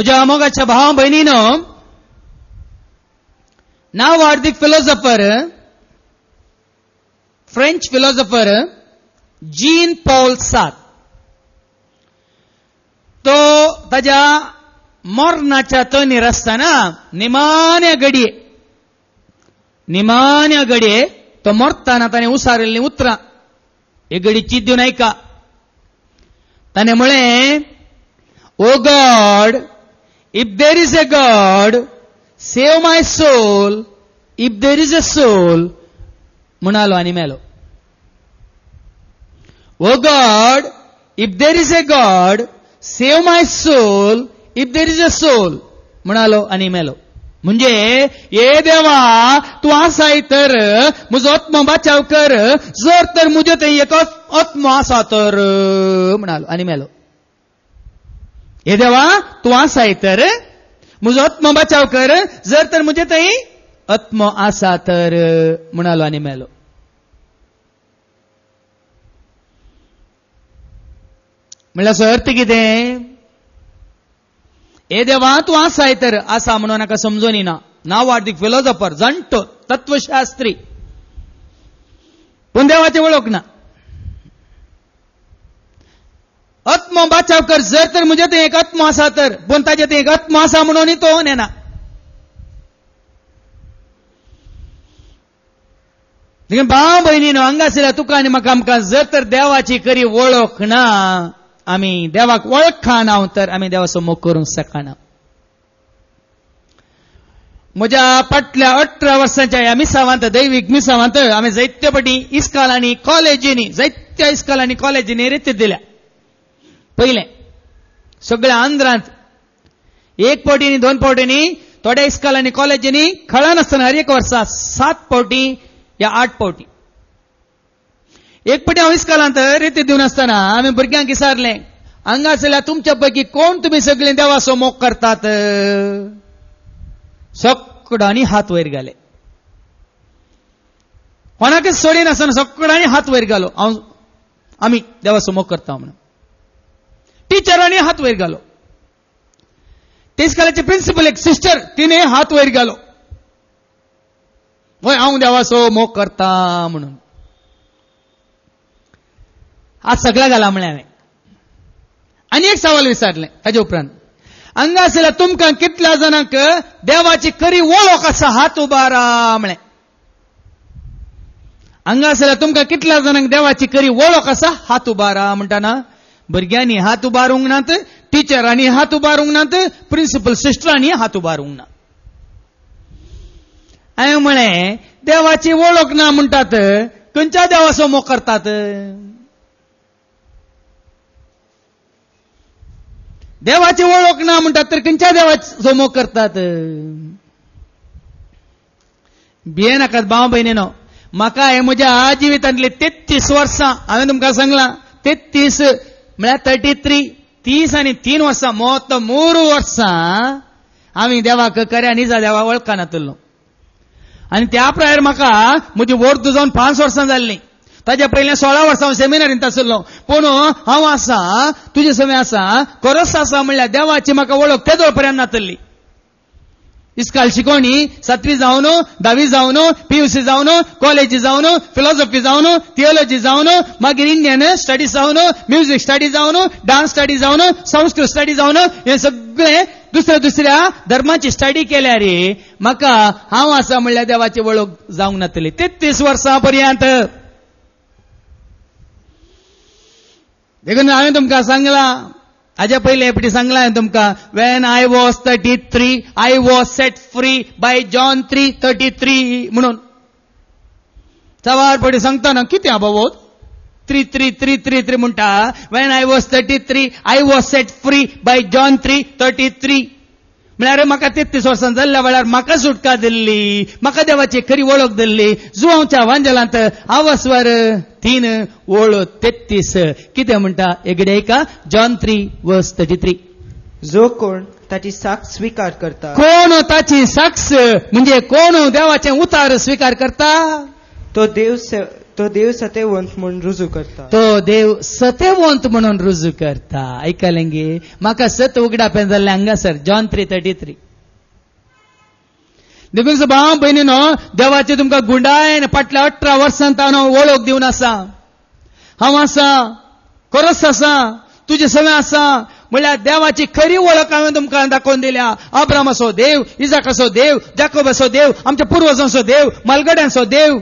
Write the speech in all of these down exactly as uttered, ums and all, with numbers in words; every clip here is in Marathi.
म्हज्या मोगाच्या भावा भयणीनो, नाव हार्दिक philosopher, French philosopher Jean Paul Sartre, तो ताच्या मरणाच्या तणीर आसतना निमाण्या घडये निमाण्या घडये तो मरतना ताणें उसारिल्लीं उतरां हे घडी चित दिवन ऐका. ताणें म्हळें, oh God, if there is a God, save my soul, if there is a soul, म्हणालो आनी मेलो. Oh God, if there is a God, save my soul, if there is a soul, म्हणालो आनी मेलो. म्हणजे ये देवा, तू आसाय तर म्हजो आत्मो बचाव कर, जर तर म्हजे थंय एक आत्मो आसा तर, म्हणालो आनी मेलो. हे देवा, तू आसाय तर म्हजो आत्मो बचाव कर, जर तर म्हजे थंय आत्मो आसा तर, म्हणालो आनी मेलो. म्हणल्यार अर्थ कितें? हे देवा, तू आसाय तर, आसा म्हणून नाका समजून येना. नाव हार्दिक फिलॉसॉफर, जाणटो तत्वशास्त्री, पूण देवाची वळख ना. आत्मो बचाव कर, जर तर म्हजे थंय एक आत्मो आसा तर, पूण ताजे थंय एक आत्मो आसा म्हणून तो नेना. देखीन भाव भयणीनो, हांगासरल्या तुका आनी म्हाका आमकां जर तर देवाची खरी वळख ना, आमी देवाक वळखाना तर आमी देवा समोर करूंक शकना. म्हज्या फाटल्या अठरा वर्सांच्या ह्या मिसावांत, दैवीक मिसावांत, आमी जायत्या फाटी इस्कॉलांनी, कॉलेजींनी, जायत्या इस्कॉलांनी, कॉलेजींनी रिती दिल्या. पयलें सगळ्या आंध्रांत एक फावटी न्ही, दोन फावटी न्ही, थोड्या इस्कॉलांनी, कॉलेजींनी कळनासतना हर एक वर्सा सात फावटी या आठ फावटी. एक फावटी हांव इस्कॉलांत रिती दिवन आसतना आमी भुरग्यांक विचारलें, हांगासरल्या तुमच्या पैकी कोण तुमी सगळीं देवाचो मोग करतात? सगळ्यांनी हात वयर घाले. कोणाकच सोडिनासतना सगळ्यांनी हात वयर घालो, हांव आमी देवाचो मोग करता म्हणून. टिचरांनी हात वयर घालो. ते इस्कॉलाचे प्रिन्सिपल एक सिस्टर, तिने हात वयर घालो, वय हांव देवाचो मोग करता म्हणून. आज सगळ्या घाला म्हळें हांवें. आनी एक सवाल विचारलें ताजे उपरांत, हांगासरल्या तुमकां कितल्या जाणांक देवाची खरी वळख आसा? हात उबारा म्हळें. हांगासरल्या तुमकां कितल्या जाणांक देवाची खरी वळख आसा? हात उबारा म्हणटाना भुरग्यांनी हात उबारूंक नात, टिचरांनी हात उबारूंक नात, प्रिन्सिपल सिस्टरांनी हात उबारूंक ना. हांवें म्हळें, देवाची वळख ना म्हणटात, खंयच्या देवाचो मोग करतात? देवाची वळख ना म्हणटात तर खंयच्या देवाचो मोग करतात? भिये नाकात भाव भयणीनो, म्हाका हे म्हज्या जिवितांतली तेत्तीस वर्सां हांवें तुमकां सांगलां, तेत्तीस म्हळ्यार थर्टी थ्री, तीस आनी तीन वर्सां, मोत मूर वर्सां आमी देवाक खऱ्या निजा देवा वळखनातलो. आनी त्या प्रायर म्हाका म्हजी वर्द जावन पांच वर्सां जाल्लीं. ताच्या पयलीं सोळा वर्सां हांव सेमिनारींत आसलो, पूण हांव आसा, तुजे समें आसा, खरोच आसा म्हणल्यार देवाची म्हाका वळख तेदोळ पर्यंत नातली. इस्कॉल शिकोवणी सातवी जावन, धावी जावन, पीयूसी जावन, कॉलेजी जावन, फिलॉसॉफी जावन, थियोलॉजी जावन, मागीर इंडियन स्टडीज जावन, म्युझिक स्टडी जावन, डान्स स्टडी जावन, संस्कृत स्टडी जावन, हे सगळे दुसऱ्या दुसऱ्या धर्माची स्टडी केल्यार म्हाका हांव आसा म्हणल्यार देवाची वळख जावंक नातली. तेत्तीस वर्सां पर्यंत. देखून हांवें तुमकां सांगलां, हाज्या पयले फावटी सांगलां हांवें तुमकां, when I was thirty three I was set free by John three thirty three म्हणून. सवार फावटी सांगतना कितें आबा वो three three three three three म्हणटा. When I was thirty three I was set free by John three thirty three म्हळ्यार म्हाका तेत्तीस वर्सां जाल्ल्या वेळार म्हाका सुटका दिल्ली, म्हाका देवाची खरी वळख दिल्ली. जुवांवच्या वांजलांत आवस्वर तीन ओळ तेत्तीस कितें म्हणटा एगडे ऐका. John three verse thirty three. जो कोण ताची साक्ष स्वीकार करता, कोण ताची साक्ष म्हणजे कोण देवाचे उतार स्वीकार करता, तो देव तो देव सत्यवंत म्हणून रुजू करता. तो देव सत्यवंत म्हणून रुजू करता. ऐकलें गे म्हाका सत उगडा पेन जाल्लें हांगासर जॉन थ्री थर्टी थ्री. देखून भाव भयणीनो देवाचे तुमकां गुंडायन फाटल्या अठरा वर्सांत हांव वळख दिवन आसा. हांव आसा खरोच आसा तुजें सगळें आसा म्हणल्यार देवाची खरी वळख हांवें तुमकां दाखोवन दिल्या. अब्रामाचो देव, इजाकाचो देव, जाकोबाचो देव, आमच्या पुर्वजांचो देव, मालगड्यांचो देव.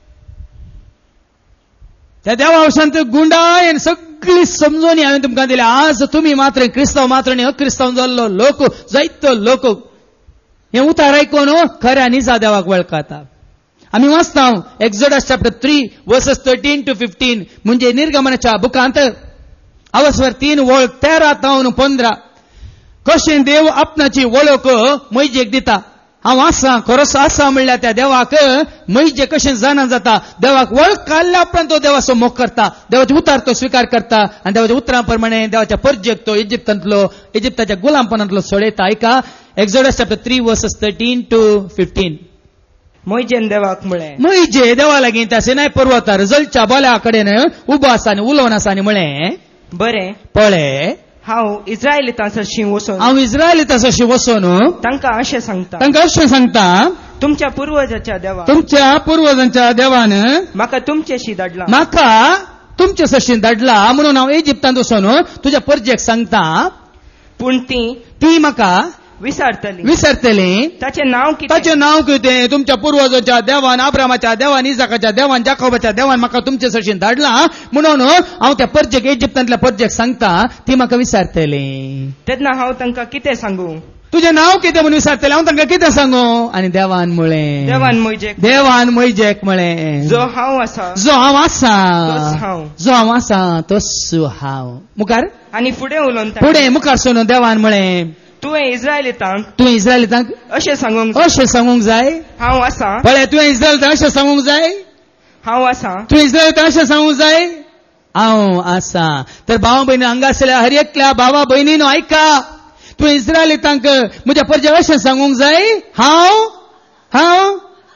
त्या देवा वशांत गुंडायन सगळी समजोनी हांवें तुमकां दिल्या. आज तुमी मात्र क्रिस्तांव मात्र आनी अक्रिस्तांव जाल्लो लोक जायतो लोक हें उतार आयकून खऱ्यांनी जा देवाक वळखता. आमी वाचता Exodus chapter three verses thirteen to fifteen म्हणजे निर्गमनाच्या बुकांत अवस्वर तीन वळख तेरा तावन पंदरा कशें देव आपणाची वळख मैजेक दिता. हांव आसा खरोच आसा म्हणल्यार त्या देवाक मैजे कशें जाणा जाता. देवाक वळख काडल्या उपरांत तो देवाचो मोग करता. देवाचे उतार तो स्विकार करता आनी देवाच्या उतरां प्रमाणे देवाच्या परजेक तो इजिप्तांतलो इजिप्ताच्या गुलामपणांतलो सोडयता. ऐका Exodus chapter three verses thirteen to fifteen. मोइजेन देवाक म्हळें मैजे देवा लागीं त्या सिनाय पर्वतार जलच्या बोल्या कडेन उबो आसा आनी उलोवन आसा आनी म्हळें बरें पळय हांव इस्रायलितांचो वचून हांव इस्रायलितांचो वचून तांकां अशें सांगता तांकां अशें सांगता तुमच्या पुर्वजाच्या देवा तुमच्या पुर्वजांच्या देवान म्हाका तुमचेशी धाडला. म्हाका तुमचे सशीन धाडला म्हणून हांव इजिप्तांत वचून तुज्या परजेक सांगता. पूण ती ती म्हाका विसरतली विसरतली. ताचें नांव कितें ताचें नांव कितें. तुमच्या पुर्वजाच्या देवान अब्रामाच्या देवान इजाकाच्या देवान जाकोबाच्या देवान म्हाका तुमचे सशीन धाडला म्हणून हांव त्या परजेक इजिप्तांतल्या परजेक सांगता. ती म्हाका विसरतली. तेन्ना हांव तांकां कितें सांगू. तुजें नांव कितें म्हणून विसरतलें हांव तांकां कितें सांगू. आनी देवान म्हळें देवान मोइजेक देवान मैजेक म्हळें जो हांव आसा जो हांव आसा तोच हांव. जो हांव आसा तोच हांव. मुखार आनी फुडें उलोवन फुडें मुखार सोन देवान म्हळें तुवें इस्रायलितांक तुवें इस्रायलितांक अशें सांगूंक अशें सांगूंक जाय. हांव आसा पळय तुवें इस्रायलितांक अशें सांगूंक जाय. हांव आसा तुवें इस्रायलितांक अशें सांगूंक जाय हांव आसा. तर भावा भयणी हांगा आसलेल्या हर एकल्या भावा भयणीनो आयका. तुवें इस्रायलितांक म्हज्या परजेक अशें सांगूंक जाय हांव हांव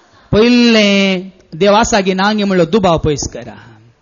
पयलें देव आसा गी ना गे म्हणलो दुबाव पयस करा.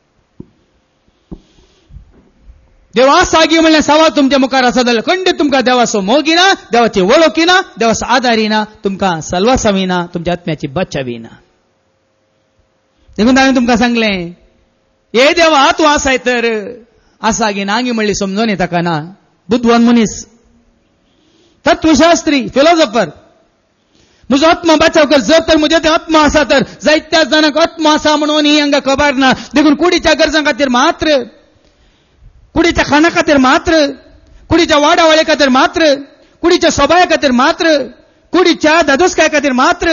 देव आसा गी म्हणलें सवाल तुमच्या मुखार आसा जाल्यार खंडीत तुमकां देवाचो मोगिना, देवाची वळखीना, देवाचो आदारिना, तुमकां सल्वासविना, तुमच्या आत्म्याची बचाविना. देखून हांवें तुमकां सांगलें हे देवा तूं आसाय तर आसा गी ना गी म्हणली समजोन येता का ना. बुद्धवान मनीस तत्वशास्त्री फिलॉसॉफर म्हजो आत्मा बचाव कर. जर तर म्हजे आत्मा आसा तर जायत्या जाणांक आत्मा आसा म्हणून ही हांगा खबर ना. देखून कुडीच्या गरजां खातीर मात्र, कुडीच्या खाना खातीर मात्र, कुडीच्या वाडावळे खातीर मात्र, कुडीच्या सोबाया खातीर मात्र, कुडीच्या दादोसकाय खातीर मात्र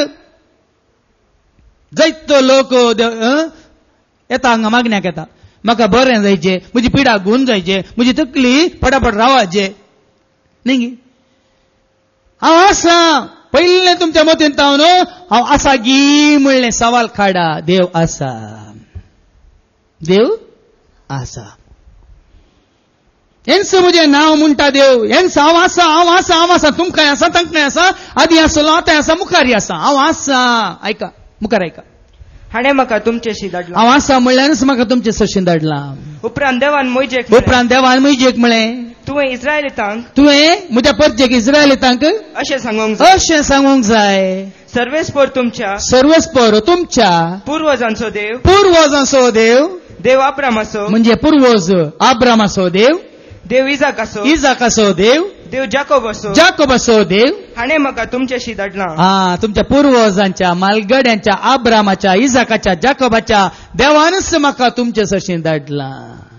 जायतो लोक येता हांगा मागण्याक येता. म्हाका बरें जायचें, म्हजी पिडा गुण जायचे, म्हजी तकली फटाफट रावाचे न्ही. हांव आसा पयलें तुमच्या मतीन तावन हांव आसा गी म्हणलें सवाल काडा. देव आसा, देव आसा. हेंच म्हजें नांव म्हणटा देव. हेंच हांव आसा हांव आसा हांव आसा. तुमकांय आसा तांकांय आसा. आदी आसलो आतांय आसा मुखारय आसा. हांव आसा. आयका मुखार आयका. हाणें म्हाका तुमचेशी धाडला. हांव आसा म्हणल्यारच म्हाका तुमचे सशीन धाडला. उपरांत देवान मोइजेक उपरांत देवान मैजेक म्हळें तुवें इस्रायलितांक तुवें म्हज्या परजेक इस्रायलितांक अशें सांगूंक जाय. अशें सांगूंक जाय सर्वेस्पर तुमच्या सर्वस्पर तुमच्या पुर्वजांचो देव पुर्वजांचो देव देव अब्रामाचो म्हणजे पुर्वज अब्रामाचो देव, देव इजाकाचो इजाकाचो देव, देव जाकोबाचो जाकोबाचो देव हाणें म्हाका तुमचेशी धाडला. हा तुमच्या पुर्वजांच्या मालगड्यांच्या अब्रामाच्या इजाकाच्या जाकोबाच्या देवानच म्हाका तुमचे सशीन धाडला.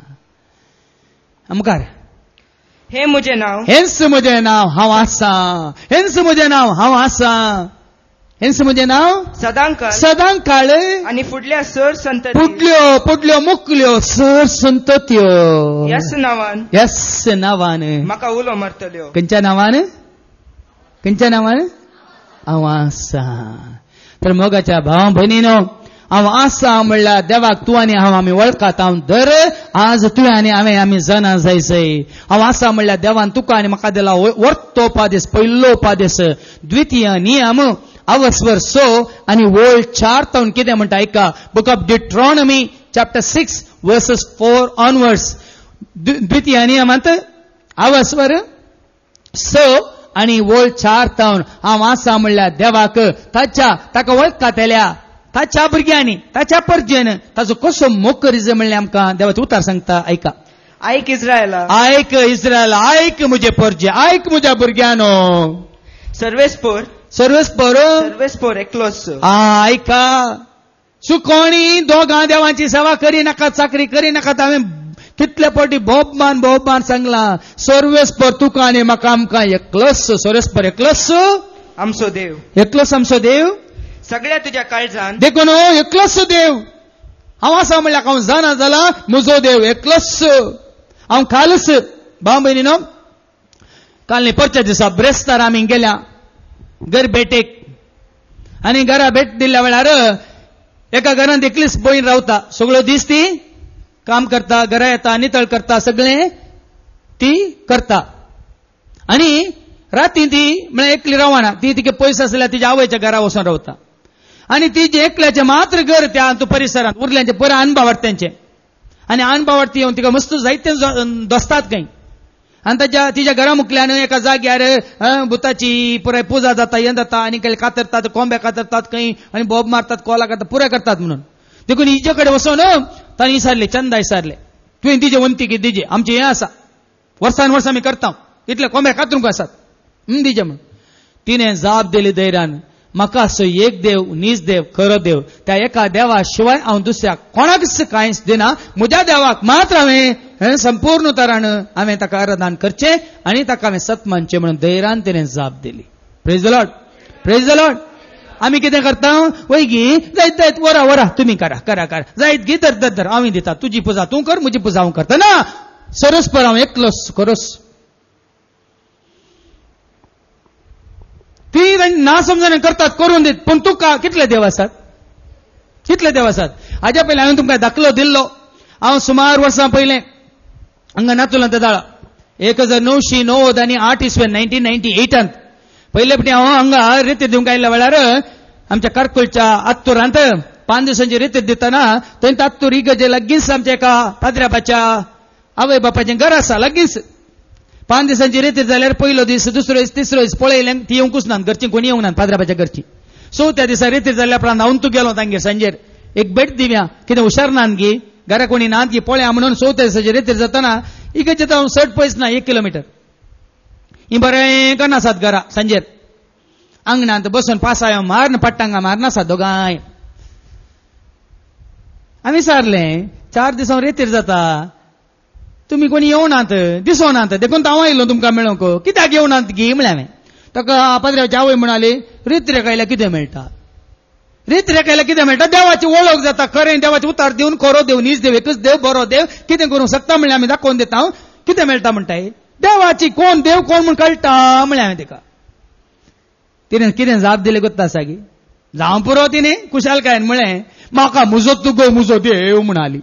मुखार हे म्हजें नांव हेंच म्हजें नांव हांव आसा. हेंच म्हजें नांव हांव आसा. हेंच म्हजें नांव सदांकाळ सदां काळ आनी फुडल्या सर संतती फुडल्यो फुडल्यो मुखल्यो सर संतत्यो ह्याच नांवान ह्याच नांवान म्हाका उलो मारतल्यो. खंयच्या नांवान खंयच्या नांवान हांव आसा. तर मोगाच्या भावा भयणीनो हांव आसा म्हणल्यार देवाक तूं आनी हांव आमी वळखात. हांव दर आज तुवें आनी हांवें आमी जाणा जायसय. हांव आसा म्हणल्यार देवान तुका आनी म्हाका दिला वर्तो उपादेश, पयलो उपादेश, द्वितीय नियम अवस्वर सो आनी वोळ चार तावन कितें म्हणटा ऐका. Book of Deuteronomy chapter six, verses four onwards. द्वितीय नियमांत आवस्वर स आणि वोळ चार तावन हांव आसा म्हणल्यार देवाक ताच्या ताका वळखताल्या ताच्या भुरग्यांनी ताच्या परजेन ताचो कसो मोग करीत म्हणल्यार आमकां देवाचो उतार सांगता. ऐका. ऐक इस्रायला, ऐक इस्रायल, ऐक म्हजे परजे, ऐक म्हज्या भुरग्यानो. सर्वेस्पोर सर्वेस्पोर सर्वेस्पोर एकलोच. आ ऐका. सो कोणी दोगां देवांची सेवा करी नाका, चाकरी करी नाका. हांवें कितले फावटी भोबमान भोबमान सांगला. सर्वेस्पर तुका आनी म्हाका आमकां एकलोच. सर्वेस्पर एकलोच आमचो देव, एकलोच आमचो देव. सगळ्या तुझ्या काळजान देखून एकलोच देव. हांव आसा म्हणल्यार हांव जाणा जाला म्हजो देव एकलोच. हांव कालच भाव भयणीनो, काल न्ही परच्या दिसा ब्रेस्तार आमी गेल्या घर भेटेक. आनी घरा भेट दिल्ल्या वेळार एका घरांत एकलीच भयण रावता. सगळो दीस ती काम करता, घरा येता, नितळ करता, सगळें ती करता. आनी राती ती म्हळ्यार एकली रावना. ती तिके पयस आसल्यार तिच्या आवयच्या घरा वचून रावता. आनी ती जे एकल्याचें मात्र घर त्या परिसरांत उरल्यांचे बरें अणभावार्थ्यांचे. आनी अणभावार्थी येवन तिका मस्त जायते दोस्तात खंय. आनी ताच्या तिच्या घरा मुखल्यान एका जाग्यार भुताची पुराय पुजा जाता, हें जाता. आनी काही कातरतात, कोंबे कातरतात खंय, आनी बोब मारतात, कोला काडटात, पुराय करतात म्हणून. देखून हिचे कडेन वचून तांणी विचारले, चंदा विचारले, तुवें तिचे वंतीक दिजे, आमचें हें आसा, वर्सान वर्स आमी करता, इतले कोंबे कातरूंक आसात, दिजे म्हणून. तिणें जाप दिली धैर्यान, म्हाका असो एक देव, नीज देव, खरो देव, त्या एका देवा शिवाय हांव दुसऱ्याक कोणाकच कांयच दिना. म्हज्या देवाक मात्र हांवें संपूर्ण तरान हांवें ताका आराधन करचें आनी ताका हांवें सतमानचें म्हणून धैर्यान तिणें जाप दिली. Praise the Lord, praise the Lord. आमी कितें करता, वय गी जायत जायत वरा वरा तुमी करा करा करा, जायत गी धर धर धर हांवें दिता, तुजी पुजा तूं कर, म्हजी पुजा हांव करता. ना, सरस्पर हांव एकलोच खरोच. ती ना समजून करतात, करून देत. पण तुका कितले देव आसात, कितले देव आसात. हाज्या पयलीं हांवें तुमकां दाखलो दिल्लो. हांव सुमार वर्सां पयलें हांगा नातुलांत दाळा एक हजार णवशी णव्वद आनी आठ इसवेन नायन्टीन नायन्टी एटांत पयले फावटी हांव हांगा रेतीर दिवंक आयिल्ल्या वेळार आमच्या कारकुलच्या आत्तुरांत पांच दिसांची रेतीर दितना थंय आत्तूर इगर्जे लागींच आमच्या एका पाद्र्यापाच्या आवय बापाचें घर आसा लागींच. पांच दिसांची रेतीर जाल्यार पयलो दीस, दुसरो दीस, तिसरो दीस पळयलें ती येवंकूच ना, घरची कोणी येवंक ना पाद्र्यापाच्या घरची. सो त्या दिसा रेतीर जाल्ल्या उपरांत हांव तूं गेलो तांगेर सांजेर एक भेट दिव्या, कितें हुशार नात गी, घरा कोणी नात गी, पळया म्हणून. सो त्या दिसाची रेतीर जातना इगर्जे हांव चड पयस ना, एक किलोमिटर ही बरें कन्न आसात घरा. सांजेर अंगणांत बसून पासायो मारन पट्टांगा मारन आसात दोगांय. हांवें विचारलें, चार दीस हांव रेतीर जाता, तुमी कोणी येवनात, दिसोनात, देखून हांव आयलो तुमकां मेळोवंक, कित्याक येवनात गी म्हळें हांवें. ताका पाद्र्याची आवय म्हणाली, रेत्रेक आयल्यार कितें मेळटा, रेत्रेक आयल्यार कितें मेळटा, देवाची वळख जाता, खरें देवाचे उतार दिवन खरो देव, नीज देव, एकच देव, बरो देव, कितें करूंक शकता म्हळ्यार आमी दाखोवन दिता. कितें मेळटा म्हणटाय, देवाची कोण देव कोण म्हूण कळटा म्हळें हांवें तिका. तिणें कितें जाप दिलें गोत्ता आसा गी, जावं पुरो तिणें कुशालकायेन म्हळें, म्हाका म्हजो तुगो म्हजो देव म्हणाली,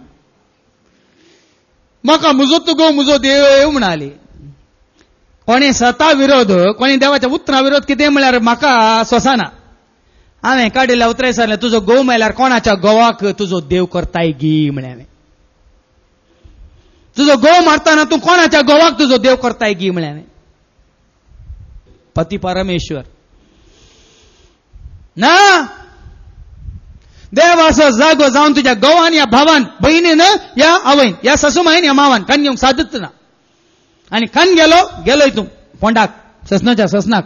म्हाका म्हजो तुगो म्हजो देव म्हणाली. कोणी सता विरोध, कोणी देवाच्या उतरा विरोध कितें म्हळ्यार म्हाका सोंसना. हांवें काडिल्ल्या उतराय सांगलें, तुजो गोव मेल्यार कोणाच्या गोवाक तुजो देव करताय गी म्हळें हांवें. तुजो गोव मारतना तूं कोणाच्या गोवाक तुजो देव करताय गी म्हळें हांवें. पती परमेश्वर ना, देव असो जागो जावन तुज्या गोवान या भावान बहिणीन या आवयन या सासूमायन या मावान कान घेवंक सादूच ना. आनी कान गेलो गेलो हितून पोंडाक ससनाच्या ससनाक.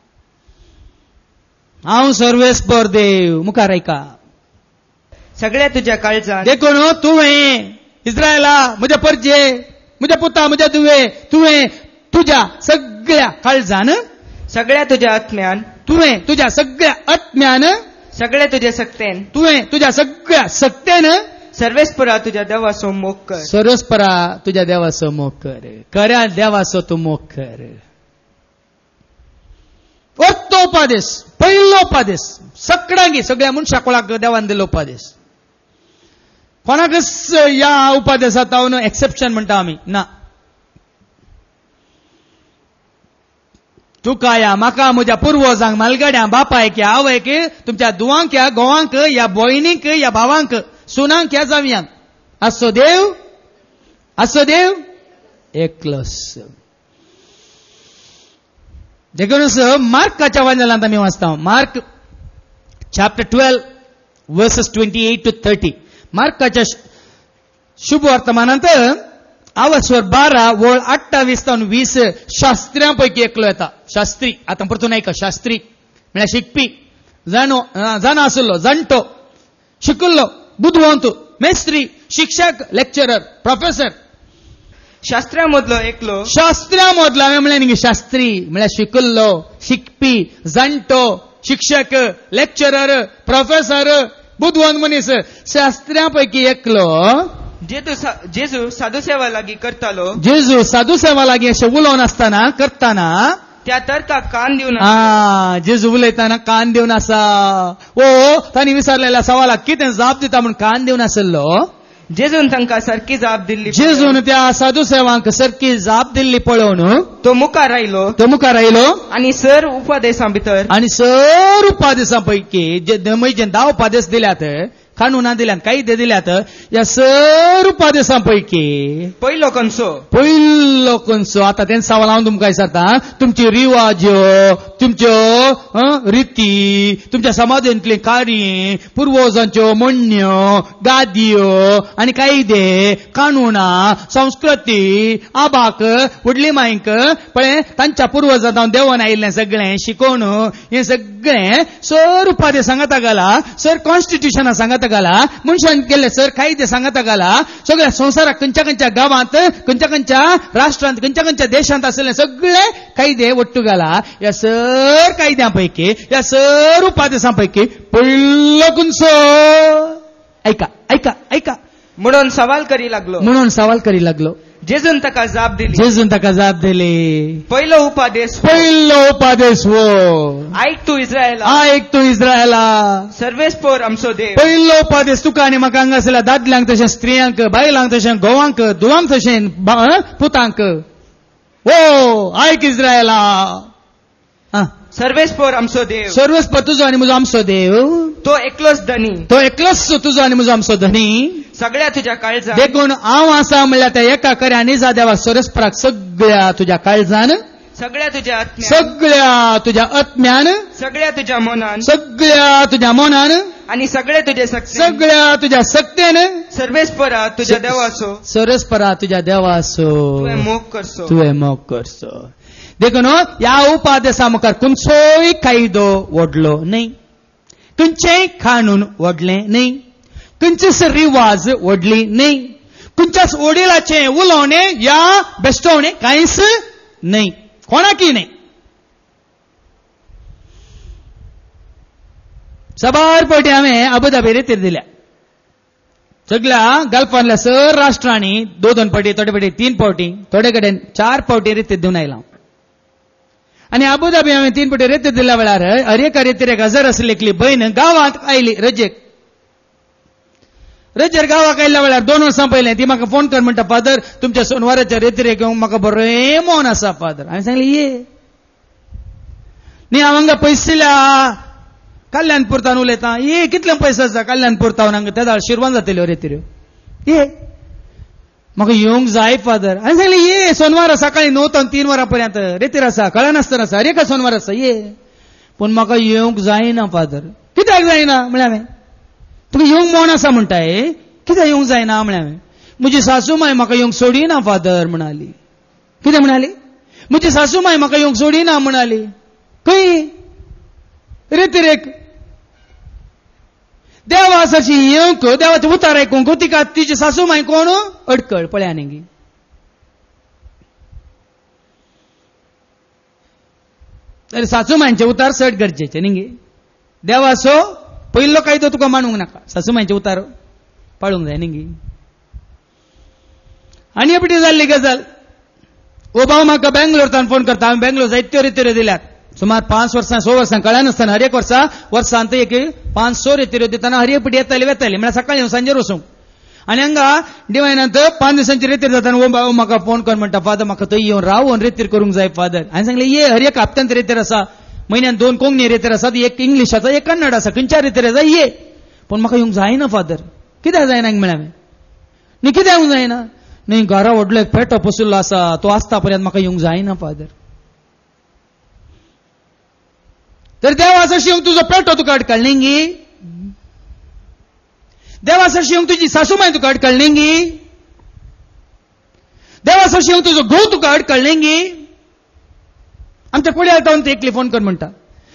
हांव सर्वेस्पर देव. मुखार ऐका, सगळ्या तुज्या काळजान देखून तुवें इस्रायला म्हज्या परजे, म्हज्या पुता, म्हज्या दुवे, तुवें तुज्या सगळ्या काळजान, सगळ्या तुज्या आत्म्यान, तुवें तुज्या सगळ्या आत्म्यान, सगळे तुजे सक्तेन, तुवें तुज्या सगळ्या सक्तेन सर्वेस्परा तुज्या देवाचो मोग कर. सर्वेस्परा तुज्या देवाचो मोग कर. खऱ्या देवाचो तूं मोग कर. परतो उपादेश, पयलो उपादेश सगळ्यांक, सगळ्या मनशाकुळाक देवान दिलो उपादेश. कोणाकच ह्या उपादेशांत हांव एक्सेप्शन म्हणटा आमी ना. तुका या म्हाका म्हज्या पुर्वजांक मालगड्यांक बापायक या आवयक तुमच्या दुवांक या गोवांक या भयणीक या भावांक सुनांक या जावयांक असो देव असो देव एकलोच. देखूनच मार्काच्या वाचनात आम्ही वाचता. Mark chapter twelve verses twenty eight to thirty. मार्काच्या शुभ वर्तमानांत आवस्वर बारा वळ अठ्ठावीस तावन वीस शास्त्र्यांपैकी एकलो येता. शास्त्री आता परतून ऐका. शास्त्री म्हळ्यार शिकपी, जाणो जाणा आसलो, जाणटो, शिकुल्लो, बुद्धवंत, मेस्त्री, शिक्षक, लेक्चरर, प्रोफेसर. शास्त्रांमदलो एकलो. शास्त्रांमदलो हांवें म्हळें न्ही शास्त्री म्हळ्यार शिकुल्लो, शिकपी, जाणटो, शिक्षक, लेक्चरर, प्रोफेसर, बुद्धवंत मनीस. शास्त्र्यांपैकी एकलो. जेजू जेजू साधू सेवा लागीं करतालो. जेजू साधू सेवा लागीं अशें उलोवन आसतना करताना त्या तर्काक कान दिवन आ जेजू उलयताना कान दिवन आसा. ओ तांणी विचारलेल्या सवालाक कितें जाप दिता म्हूण कान दिवन आसलो. जेजून तांकां सारकी जाप दिल्ली. जेजून त्या साधू सेवांक सारकी जाप दिल्ली पळोवन तो मुखार आयलो. तो मुखार आयलो आनी सर उपदेशां भितर आनी सर उपदेशां पैकी जे जे धा उपदेश दिल्यात, कानुना दिल्यात, कायदे दिल्यात, या सर उपदेशां पैकी पयलो खंयचो पयलो खंयचो. आता तें सवाल हांव तुमकां विचारता. तुमची रिवाज, तुमच्यो रिती, तुमच्या समाजांतली कार्य, पुर्वजांच्यो म्हणण्यो, गादयो आनी कायदे, कानुना, संस्कृती, आबाक, व्हडली मांयक पळय तांच्या पुर्वजांत देवान आयिल्लें सगळें शिकोवन हें सगळें सर उपदेश सांगता गेला, सर कॉन्स्टिट्यूशनां सांगता गेला, मनशान केले सर कायदे सांगता गेला. सगळ्या संवसाराक खंयच्या खंयच्या गांवांत, खंयच्या खंयच्या राष्ट्रांत, खंयच्या खंयच्या देशांत आसले सगळे कायदे वट्टू गेला. ह्या सर कायद्यां पैकी, ह्या सर उपदेशां पैकी पयलो खंयचो. ऐका ऐका ऐका म्हणून सवाल करी लागलो. म्हणून सवाल करी लागलो. जेजून ताका जाप दिली. जेजून ताका जाप दिली. पयलो उपदेश पयलो उपदेश वो. आयक तूं इस्रायेला. आयक तूं इस्रायेला. सर्वेस्पोर आमचो देव. पयलो उपदेश तुका आनी म्हाका हांगा आसल्या दादल्यांक तशें स्त्रियांक, बायलांक तशें घोवांक, धुवांक तशें पुतांक. ओ आयक इस्रायेला. सर्वेस्पोर आमचो देव. सर्वेस्पोर तुजो आनी म्हजो आमचो देव. तो एकलोच धनी. तो एकलोच तुजो आनी म्हजो आमचो धनी. सगळ्या तुज्या काळजान. देखून हांव आसा म्हणल्यार त्या एका खऱ्या निजा देवा सरस्पराक सगळ्या तुज्या काळजान, सगळ्या तुज्या आत्म्यान, सगळ्या तुज्या आत्म्यान, सगळ्या तुज्या मनान, सगळ्या तुज्या मनान आनी सगळे तुजे सक्तीन, सगळ्या तुज्या सक्तेन सर्वेस्परा तुज्या देवाचो, सरस्परा तुज्या देवाचो तुवें मोग करचो. तुवें मोग करचो. देखून ह्या उपादेशा मुखार खंयचोय कायदो व्हडलो न्ही, खंयचेय कानून व्हडलें न्ही, खंयचीच रिवाज व्हडली न्ही, खंयच्याच वडिलाचें उलोवणें या बेश्टोवणें कांयच न्ही, कोणाकी न्ही. सबार फावटी हांवें अबुधाबी रितीर दिल्या. सगळ्या गल्फांतल्या सर राष्ट्रांनी दोन दोन फावटी, थोडे फावटी तीन फावटी, थोडे कडेन चार फावटी रितीर दिवन आयला. आनी अबुधाबी हांवें तीन फावटी रितीर दिल्या वेळार हर एका रितीर एक हजर आसली एकली भयण गांवांत आयली रजेक. रजेर गांवाक आयल्या वेळार दोन वर्सां पयलें ती म्हाका फोन कर म्हणटा, फादर तुमच्या सोनवाराच्या रेतीरेक येवंक म्हाका बरें मोन आसा फादर. हांवें सांगलें ये न्ही, हांव हांगा पयसल्या कल्याणपुरतान उलयतां. ये कितले पयस आसा कल्याणपुरतावन हांगा त्या शिरवान जातल्यो रेतीऱ्यो. ये म्हाका येवंक जाय फादर. हांवें सांगलें ये सोनवार सकाळीं णव तावन तीन वरां पर्यंत रेतीर आसा, कळनासतना आसा, हर एका सोनवार आसा ये. पूण म्हाका येवंक जायना फादर. कित्याक जायना म्हळ्यार हांवें. तुका येवंक मोन आसा म्हणटाय, कित्याक येवंक जायना म्हळ्यार हांवें. म्हजी सासू माय म्हाका येवंक सोडिना फादर म्हणाली. कितें म्हणाली? म्हजी सासू माय म्हाका येवंक सोडिना म्हणाली. खंय? रेतीरेक. देवासाची येवंक, देवाचें उतार आयकूंक तिका तिची सासू माय कोण अडकळ पळया न्ही. तर सासू मायचे उतार चड गरजेचे न्ही. देवाचो पयलो कायदो तुका मानूंक नाका, सासू मायचे उतार पाळूंक जाय न्ही. आनी एपटी जाल्ली गजाल. ओ भाव म्हाका बेंगलोरतान फोन करता. हांवें बेंगलोर जायत्यो रितीऱ्यो दिल्यात. सुमार पांच वर्सां स वर्सां कळनासतना हर एक वर्सा वर्सांत एक पांच स रितीऱ्यो दितना हर एकपटी येताली वेताली म्हळ्यार सकाळीं सांजेर वचूंक. आनी हांगा डिवायनांत पांच दिसांची रितीर जाताना ओ भाव म्हाका फोन कर म्हणटा, फादर म्हाका थंय येवन रावन रितीर करूंक जाय फादर. हांवें सांगलें ये हर एक हप्त्यांत रितीर आसा, म्हयन्यान दोन कोंकणी रितीर आसात, एक इंग्लिशाचो एक कन्नड आसा, खंयच्या रितीर जाय ये. पूण म्हाका येवंक जायना फादर. कित्याक जायना म्हळ्यार हांवें. न्ही कितें येवंक जायना न्ही घरा व्हडलो एक पेटो पसुल्लो आसा तो आसता पर्यंत म्हाका येवंक जायना फादर तर देवा सरशी येवंक तुजो पेटो तुका अडकळणेंगी देवा सरशी येवंक तुजी सासूमाय तुका अडकळणेंगी देवा सरशी येवंक तुजो घोव तुका अडकळणेंगी आमच्या कुड्यार येता ते एकली फोन कर म्हणटा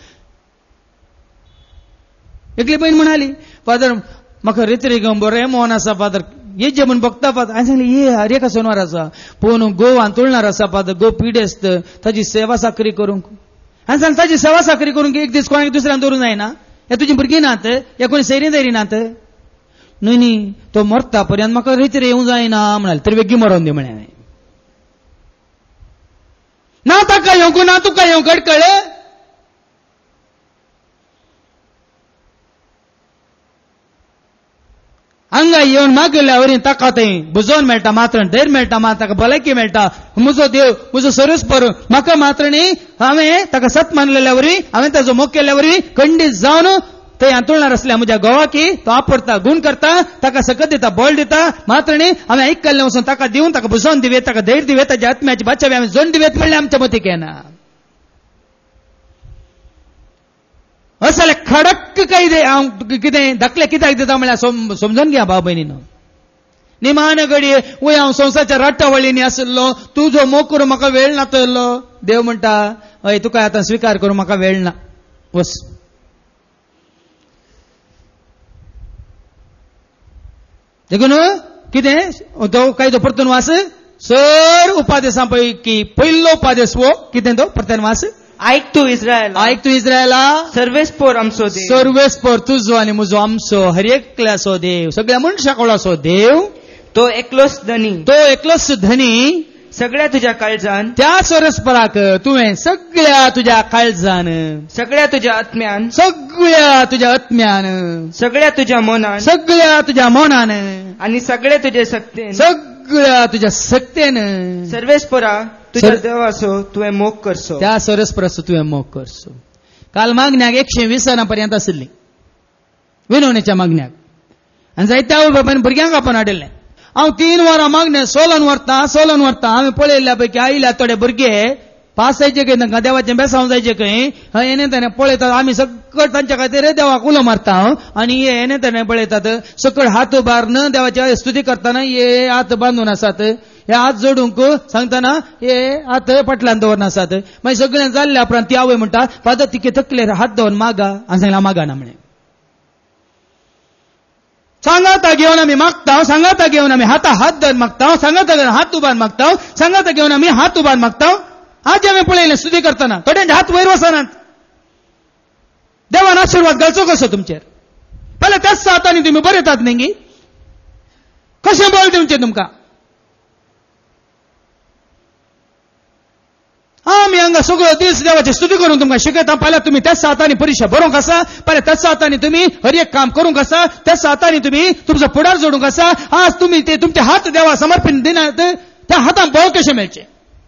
एकली बहीण म्हणाली फादर म्हाका रेत्री घेवन बरें मोन आसा फादर ये जे म्हण बघता फादर हांवें सांगलें ये हर एका सोनवार आसा पूण गोव आंतुळणार आसा फादर गोव पिडेस्त ताजी सेवा साकरी करूंक हांवें सांगलें ताजी सेवा साकरी करूंक एक दीस कोणाक दुसऱ्यान दवरूंक जायना हे तुजी भुरगीं नात हे कोणी सैरी दैरी नात न्हय न्ही तो मरता पर्यंत म्हाका रेत्री येवंक जायना म्हणाली तर वेगी मरोन दी म्हळें हांवें ना ताका येवंक ना तुका येवंक अडकळ हांगा येवन मागल्या वरी ताका थंय बुजोवन मेळटा मात्र धैर मेळटा मात्र ताका भलायकी मेळटा म्हजो देव म्हजो सर्वेस्पर म्हाका मात्र न्ही हांवें ताका सत मानलेल्या वरी हांवें ताजो मोग केल्या वरी खंडीत जावन थंय आंतुळणार आसल्या म्हज्या घोवाकी तो आपडता गुण करता ताका सकत दिता बळ दिता मात्र न्ही हांवें आयकल्लें वचून ताका दिवन ताका बुजोवन दिवेत ताका धैर्य दिवेत ताच्या आत्म्याची बाचावी हांवें जोड दिवेत म्हणलें आमच्या मतीक येना असले खडक काही दे हांव कितें धाकले कित्याक दिता म्हळ्यार समजून घ्या भाव भयणीनो निमान घडये वय हांव संवसाराच्या राट्टावळींनी आसलो तुजो मोग करूं म्हाका वेळ नातलो देव म्हणटा हय तुका आतां स्विकार करूं म्हाका वेळ ना वस देखून कितें तो काय तो परतून वास सर उपादेशां पैकी पयलो उपादेश वो कितें तो परतून वास ऐक तू इस्रायल ऐक तू इस्रायला सर्वेस्पोर आमचो देव सर्वेस्पोर तुजो आनी म्हजो आमचो हर एकल्याचो देव सगळ्या मनशाकोळाचो देव तो एकलोच धनी तो एकलोच धनी सगळ्या तुझ्या काळजान त्या सर्वेस्पराक तुवें सगळ्या तुझ्या काळजान सगळ्या तुझ्या आत्म्यान सगळ्या तुझ्या आत्म्यान सगळ्या तुझ्या मोनान सगळ्या तुझ्या मनान आणि सगळे तुझे सक्तेन सगळ्या तुझ्या सक्तेन सर्वेस्परा तुझ्या देवाचो तुवें मोग करसो त्या सर्वेस्पराचो तुवें मोग करसो काल मागण्याक एकशे वीसाना पर्यंत आशिल्ली विनवणेच्या मागण्याक आनी जायत्या बाबांनी भुरग्यांक आपण हाडिल्लें हांव तीन वरां मागणे सोलन व्हरता सोलन व्हरता हांवें पळयल्ल्या पैकी आयल्या थोडे भुरगे पास जायचे खंय तांकां देवाचें बेसांव जायचे खंय हेने तेणे पळयतात आमी सकट तांच्या खातीर देवाक उलो मारता आनी हे हेने तेणे पळयतात सकट हात उबारन देवाची स्तुती करतना हे हात बांदून आसात हे हात जोडूंक सांगतना हे हात पटलान दवरन आसात मागीर सगळें जाल्ल्या उपरांत ती आवय म्हणटा फादर तिके तकलेर हात दवरून मागा हांवें सांगलें मागाना म्हणे सांगाता घेवन आमी मागता सांगाता घेवन आमी हाता हात धरून मागता सांगाता घेवन हात उबार मागता सांगाता घेवन आमी हात उबार मागता आज हांवें पळयलें स्तुती करतना थोड्यांचे हात वयर वचनात देवान आशिर्वाद घालचो कसो तुमचेर पयले त्याच हातांनी तुमी बरयतात न्ही कशें बळ दिवचें तुमकां आमी हांगा सगळो दीस देवाची स्तुती करून तुमकां शिकयता पयल्या तुमी त्याच हातांनी परीक्षा बरोवंक आसा पयल्या त्याच हातांनी तुमी हर एक काम करूंक आसा त्याच हातांनी तुमी तुमचो फुडार जोडूंक आसा आज तुमी ते तुमचे हात देवा समर्पण दिनात त्या हातांक बळ कशें मेळचें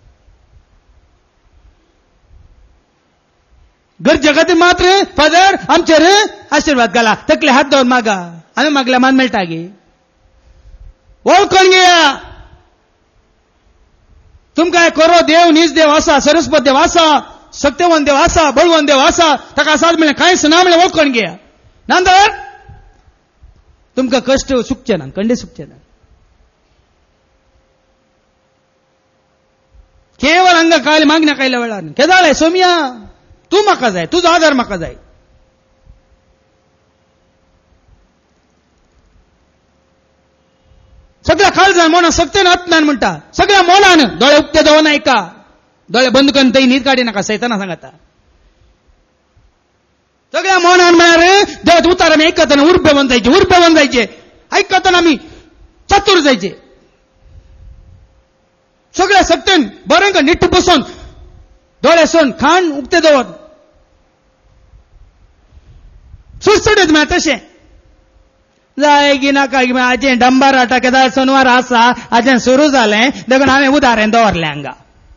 गरजे खातीर मात्र फादर आमचेर आशिर्वाद घाला तकले हात दवरून मागा हांवें मागल्या मान मेळटा गे वळखून घेया तुमकां करो देव नीज देव आसा सरस्वत देव आसा सत्यवन देव आसा बळवंत देव आसा ताका आसात म्हणलें कांयच ना म्हणलें वळखून घेया नांदर तुमकां कश्ट चुकचे ना खंडे चुकचे ना केवळ हांगा काल मागण्या कायल्या वेळार केदाळे सोमिया तूं म्हाका जाय तुजो आदार म्हाका जाय सगळ्या काळजान मनान सक्तेन आत्म्यान म्हणटा सगळ्या मोनान दोळे उक्ते दवन ऐका दोळे बंद करून थंय न्हीद काडी नाका सैताना सांगता सगळ्या मोनान म्हळ्यार देवाचे उतार आमी आयकतना उर्बे बंद जायचे उर्बे बंद जायचे आयकतना आमी चतूर जायचे सगळ्या सक्तेन बरें का नीट बसून दोळे सोन खाण उक्ते दवर सुटसुटीत म्हळ्यार तशें जाय की नाका की आजें डंबार हाटा केदार सोनवार आसा आजें सुरू जालें देखून हांवें उदारें दवरलें हांगा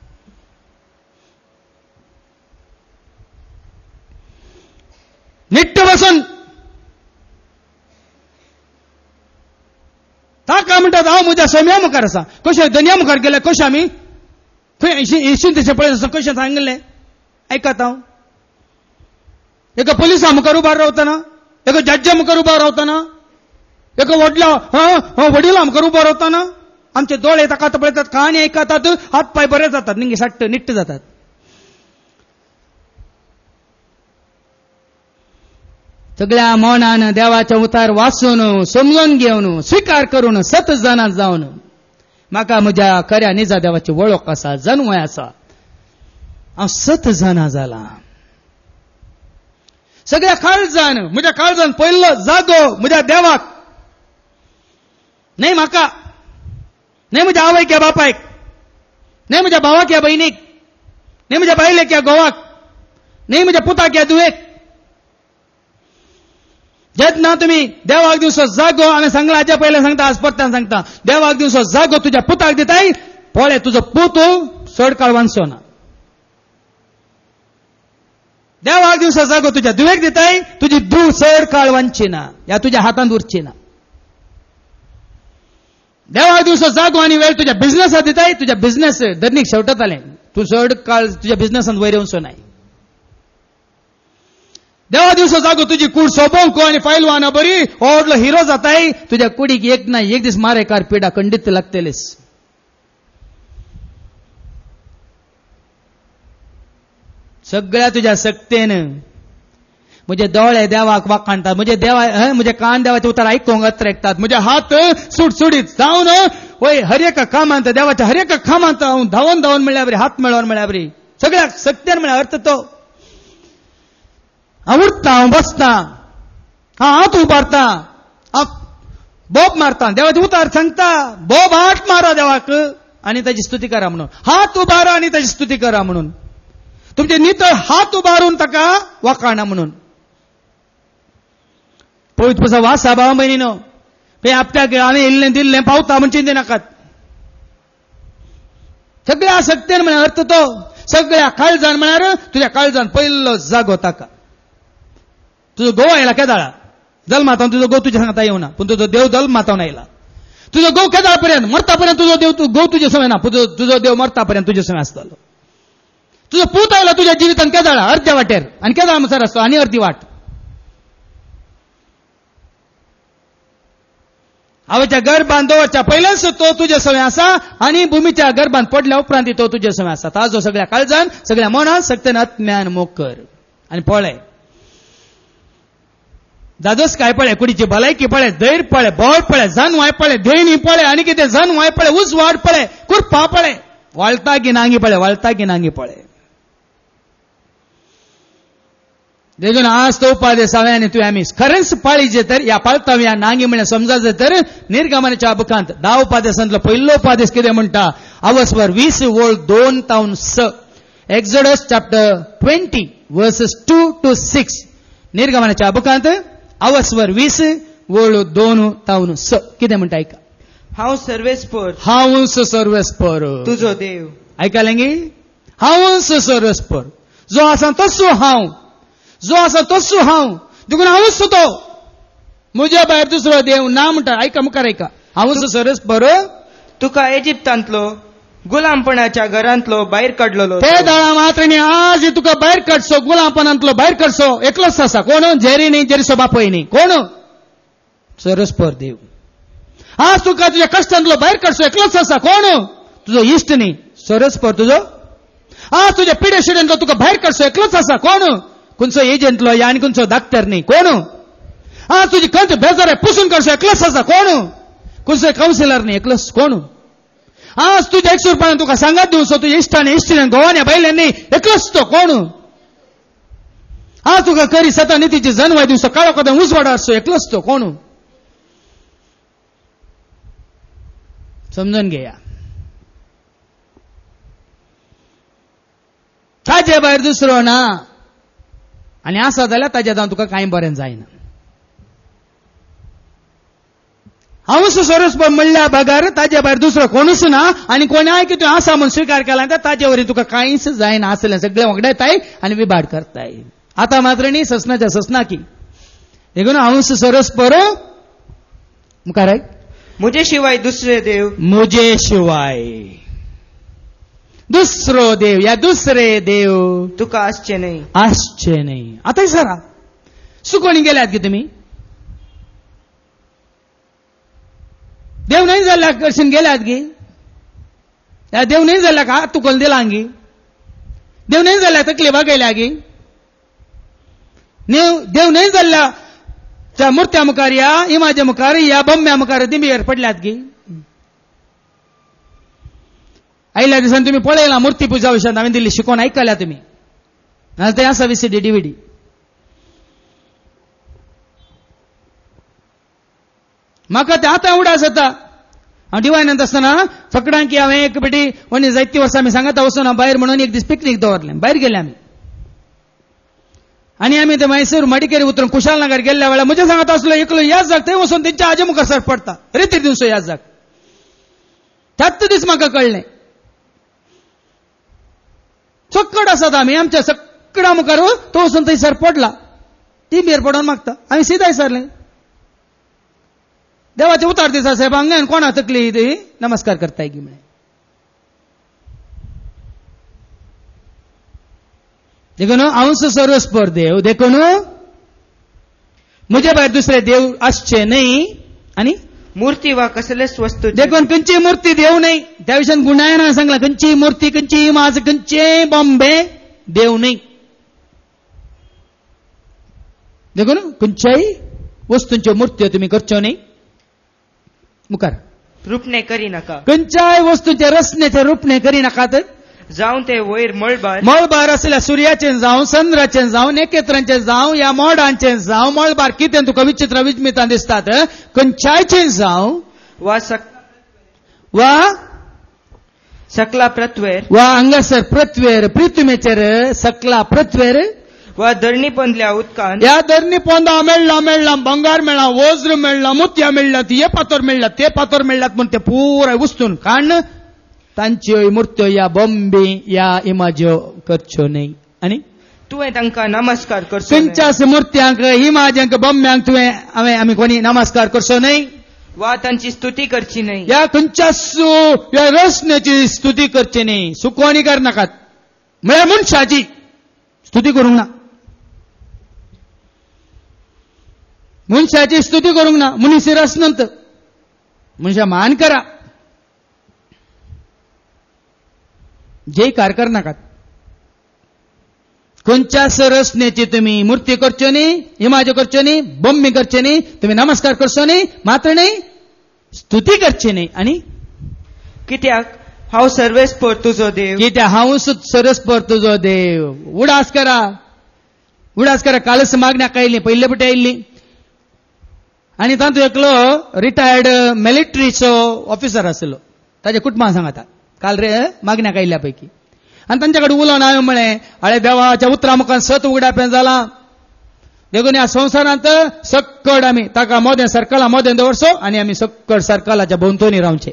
निट्ट बसून ताका म्हणटात हांव म्हज्या सोम्या मुखार आसा कशें दुनिया मुखार गेले कशें आमी खंय येशून तशें पळय कशें सांगलें ऐकात हांव एका पुलिसा मुखार उबार रावतना एका जज्जा मुखार उबार रावतना एका व्हडल्या वडिला मुखार उबार रावतना आमचे दोळे ताका पळयतात कहाणी आयकतात हात पाय बरे जातात निंगे सट्ट निट्ट जातात सगळ्या मौनान देवाच्या उतार वाचून समजून घेवन स्वीकार करून सत जाणां जावन म्हाका म्हज्या खऱ्या निजा देवाची वळख आसा जन्मय आसा हांव सत जाणां जाला सगळ्या काळजान म्हज्या काळजान पयल्लो जागो म्हज्या देवाक न्हय म्हाका न्हय म्हज्या आवयक या बापायक न्हय म्हज्या भावाक या भयणीक न्हय म्हज्या बायलेक या घोवाक न्हय म्हज्या पुताक या दुवेक जेन्ना तुम्ही देवाक दिवसो जागो हांवें सांगला हाच्या पयलें सांगता आज परत्यान सांगता देवाक दिवसो जागो तुज्या पुताक दिताय पळय तुजो पूत चड काळ वांचो ना देवाक दिवसो जागो तुज्या दुवेक दिताय तुजी धूव चड काळ वांचची ना ह्या तुज्या हातांत उरची ना देवाक दिवसो जागो आनी वेळ तुज्या बिझनसाक दिताय तुज्या बिझनस धरणीक शेवटतालें तूं चड काळ तुज्या बिझनसांत वयर येवचो नाय देवा दिवसो जागो तुजी कूड सोबोवंक आनी पैलवाना बरी व्हडलो हिरो जाताय तुज्या कुडीक एक ना एक दीस मारेकार पिडा खंडीत लागतलेस सगळ्या तुज्या सक्तेन म्हजे दोळे देवाक वाखाणटात म्हजे देवा म्हजे कान देवाचे उतार आयकूंक अत्रेकतात म्हजे हात सुटसुडीत जावन वय हर एका कामांत देवाच्या हर एका कामांत हांव धांवन धांवन म्हणल्या बरी हात मेळोवन म्हणल्या बरी सगळ्याक सक्तेन म्हणल्यार अर्थ तो हांव उठता हांव बसता हांव हात उबारता हांव बोब मारता देवाचे उतार सांगता बोब हात मारा देवाक आनी ताची स्तुती करा म्हणून हात उबारा आनी ताची स्तुती करा म्हणून तुमचे नितळ हात उबारून ताका वाखाणा म्हणून पळयत पसा वासा भाव भयणीनो पे आपल्याक हांवें इल्लें दिल्लें पावता म्हण चिंते नाकात सगळ्या सक्तेन म्हळ्यार अर्थ तो सगळ्या काळजान म्हळ्यार तुज्या काळजान पयल्लो जागो ताका तुजो घोव आयला केदाळा जल्मातावन तुजो घोव तुज्या सांगता येवना पूण तुजो देव जल्मातावन आयला तुजो घोव केदाळ पर्यंत मरता पर्यंत तुजो देव घोव तुजे सवय ना पूण तुजो देव मरता पर्यंत तुजे सवय आसतलो तुजो पूत आयला तुज्या जिवितांत केदाळा अर्ध्या वाटेर आनी केदाळ म्हणसर आसतो आनी अर्दी वाट आवयच्या गर्भांत दवरच्या पयलेच तो तुजे सवय आसा आनी भुमीच्या गर्भांत पडल्या उपरांत तो तुजे सवय आसा ताजो सगळ्या काळजान सगळ्या मनान सक्तेन आत्म्यान मोग कर आनी पळय दादोस काय पळय कुडीची भलायकी पळय धैर्य पळय बळ पळय जानवाय पळय धेणी पळय आनी कितें जानवाय पळय उजवाड पळय कुरपा पळय वाळता की नांगी पळय वाळता की नांगी पळय देखून आज तो उपादेश हांवें आनी तुवें आमी खरेंच पाळीचे तर ह्या पाळताव्या नांगी म्हळ्यार समजायचे तर निर्गमनाच्या बुकांत धा उपादेशांतलो पयलो उपादेश कितें म्हणटा अवस्वर वीस वोळ दोन तावन स Exodus chapter twenty verses two to six निर्गमनाच्या बुकांत अवस्वर वीस वोळ दोन तावन स कितें म्हणटा आयका हांव सर्वेस्पर हांवूच सर्वेस्पर तुजो देव आयकलें गे हांवूच सर्वेस्पर जो आसा तसो हांव जो आसा तसो हांव देखून हांवूच तो म्हज्या भायर दुसरो देव ना म्हणटा आयका मुखार आयका हांवूच सर्वेस्पर तुका इजिप्तांतलो गुलामपणाच्या घरांतलो भायर काडलेलो ते दळा मात्र न्ही आज तुका भायर काडचो गुलामपणांतलो भायर काडचो एकलोच आसा कोण जेरी न्ही जेरीचो बापय न्ही कोण सर्वेस्पर देव आज तुका तुज्या कश्टांतलो भायर काडचो एकलोच आसा कोण तुजो इश्ट न्ही सर्वेस्पर तुजो आज तुज्या पिडे शिड्यांतलो तुका भायर काडचो एकलोच आसा कोण खंयचो एजंटलो या आनी खंयचो डाक्टर न्ही कोण आज तुजी खंयच बेजार पुसून काडचो एकलोच आसा कोण खंयचो कावन्सिलर न्ही एकलोच कोण आज तुझ्या एकसूरपणान तुका सांगात दिवचो तुझ्या इश्टाने इश्टीने गोवाने बायल्यांनी एकलोच तो कोण आज तुका खरी सता नितीची जन्माय दिवचो काळो कदम उजवाड आसचो एकलोच तो कोण समजून घेया ताजे भायर दुसरो ना आनी आसा जाल्यार ताजे जावन तुका कांय बरें जायना हांवूच सर्वेस्पर म्हणल्या बगार ताजे भायर दुसरो कोणूच ना आनी कोणाय कितें आसा म्हूण स्विकार केला तर ताजे वरी तुका कांयच जायना आसलें सगळें वगडायताय आनी विभाड करताय आतां मात्र न्ही ससनाच्या ससनाकी देखून हांवूच सर्वेस्पर मुखार मुझे शिवाय दुसरे देव मुझे शिवाय दुसरो देव या दुसरे देव तुका आसचे नाही. आसचे नाही. आता सरा सुकोणी गेल्यात की तुम्ही देव नाही झाला करशील गेल्यात की देव नाही झाला का तुकल दिला अंगी देव नाही झाला तकलीफा गेल्या की देव नाही झाला त्या मूर्त्या मुखार या इमाच्या मुखार या बंब्या मुखार दिंबीर पडल्यात की आयल्या दिसान तुम्ही पळयला मूर्ती पूजा विशयात हांवें दिल्ली शिकोवन आयकल्या तुम्ही आज ते आसा विसीडी डीव्हीडी म्हाका ते आतां उडास येता हांव डिवायनांत आसतना फकडांक की हांवें एक बेटी वणी जायती वर्सां आमी सांगाता वचून भायर म्हणून एक दीस पिकनीक दवरलें भायर गेले आमी आनी आमी ते मैसूर मडिकेरी उतरून कुशाल नगर गेल्ल्या वेळार म्हज्या सांगात आसलो एकलो याच जाग थंय वचून तेंच्या आजे मुखार सर पडटा रेती दिवचो याच जाग त्याच दीस म्हाका कळ्ळें चक्कड आसात आमी आमच्या सक्कडा मुखार तो वचून थंय सर पडला ती बेर पडोवन मागता आमी सीदा सरलें देवाचे उतार दिसा साहेब हांगा कोणा तकली ती नमस्कार करताय की म्हणे देखून अंश सर्वस्पर देव देखून म्हजे भायर दुसरे देव आसचे न्ही आनी मूर्ती वा कसलेच वस्तू देखून खंयची मूर्ती देव नाही त्या विशयान गुणायना सांगला खंयची मूर्ती खंयची माज खंयचे बॉम्बे देव नाही देखून खंयच्याय वस्तूंच्यो मूर्त्यो तुमी करच्यो न्ही मुखार रुपणे करी नाका खंयच्याय वस्तूंचे रचनेचे रुपणे करी नाकात जावं ते वयर मळबार मळबार आसल्या सूर्याचे जावं चंद्राचे जावं नखेत्रांचे जावं या मोडांचे जावं मळबार कितें तुका विचित्र विस्मितां दिसतात खंयच्यायचे जावं वा सक वा सकला पृथ्वेर वा हांगासर पृथ्वेर पृथ्वीचेर सकला पृथ्वेर वा धरणी पंदल्या उदकान या धरणी पोंदा मेळ्ळा मेळ्ळा बंगार मेळ्ळा वज्र मेळ्ळा मुत्या मेळ्ळात हे पातोर मेळ्ळात ते पातोर मेळ्ळात म्हण ते पुराय उस्तून काण तांच्यो मूर्त्यो या बॉम्बे या इमाज्यो करच्यो न्ही आनी तुवें तांकां नमस्कार करचो खंयच्याच मुर्त्यांक इमाज्यांक बॉम्ब्यांक तुवें हांवें आमी कोणी नमस्कार करचो न्ही वा तांची स्तुती करची न्ही या खंयच्याच या रचनेची स्तुती करची न्ही सुकोवणी करनाकात म्हळ्यार मनशाची स्तुती करूंक ना मनशाची स्तुती करूंक ना मनीस रचनंत मनशा मान करा जयकार करनाकात खंयच्याच रचनेची तुमी मूर्ती करच्यो न्ही इमाज्यो करच्यो न्ही बॉम्बे करच्यो न्ही तुमी नमस्कार करचो न्ही मात्र न्ही स्तुती करची न्ही आनी कित्याक हांव सर्वेस्पर तुजो देव कित्याक हांव सर्वेस्पर तुजो देव उडास करा उडास करा कालच मागण्याक आयिल्ली पयले पटी आयिल्ली आनी तातूंत एकलो रिटायर्ड मिलिटरीचो ऑफिसर आसलो ताच्या कुटुंबाक सांगता काल रे मागण्याक आयिल्ल्या पैकी आनी तांचे कडेन उलोवन हांवें म्हळें हळे देवाच्या उतरा मुखार सत उगडापें जालां देखून ह्या संवसारांत सक्कड आमी ताका मोदें सर्कला मोदें दवरचो आनी आमी सक्कड सर्कलाच्या भोंवतणी रावचे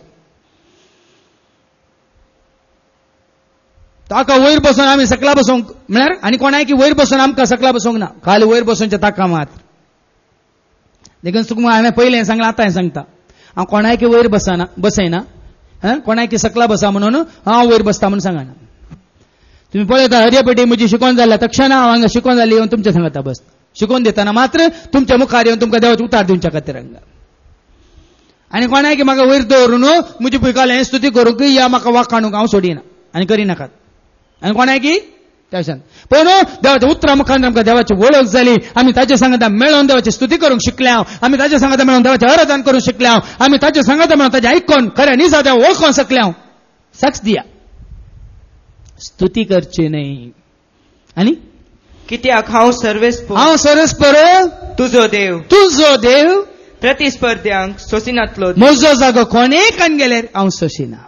ताका वयर बसून आमी सकला बसूंक म्हळ्यार आनी कोणाय की वयर बसून आमकां सकला बसूंक ना खाली वयर बसूनचे ताका मात देखून तुका हांवें पयलें सांगलां आतां हांवें सांगता हांव कोणाय की वयर बसना बसयना कोणाय की सकला बसा म्हणून हांव वयर बसता म्हणून सांगना तुम्ही पळयता हरयपेटी म्हजी शिकोवन जाल्या तक्षण हांव हांगा शिकोवन जाली येवन तुमच्या सांगता बस शिकोवन दितना मात्र तुमच्या मुखार येवन तुमकां देवाचे उतार दिवच्या खातीर हांगा आनी कोणाय की म्हाका वयर दवरून म्हजी पिकाल हें स्तुती करूंक या म्हाका वाखाणूक हांव सोडिना आनी करिनाकात आनी कोणाय की त्या पण देवाच्या उतरा मुखार आमकां देवाची वळख जाली आमी ताचे सांगता मेळोन देवाची स्तुती करूंक शिकल्या आमी ताचे सांगता मेळोन देवाचें आराधन करूंक शिकल्या आमी ताचे सांगता मेळोन ताचे आयकोन खऱ्या निजा देव वळखोंक शकल्या साक्ष दिया स्तुती करची न्ही आनी कित्याक हांव सर्वेस्पर हांव सर्वेस्पर तुजो देव तुजो देव प्रतिस्पर्ध्यांक सोसिनातलो म्हजो जागो कोणेय कान गेल्यार हांव सोशिना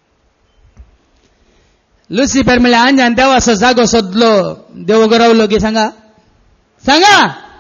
लुसिफर म्हळ्यार आंजान देवाचो जागो सोदलो देव गरवलो की सांगा सांगा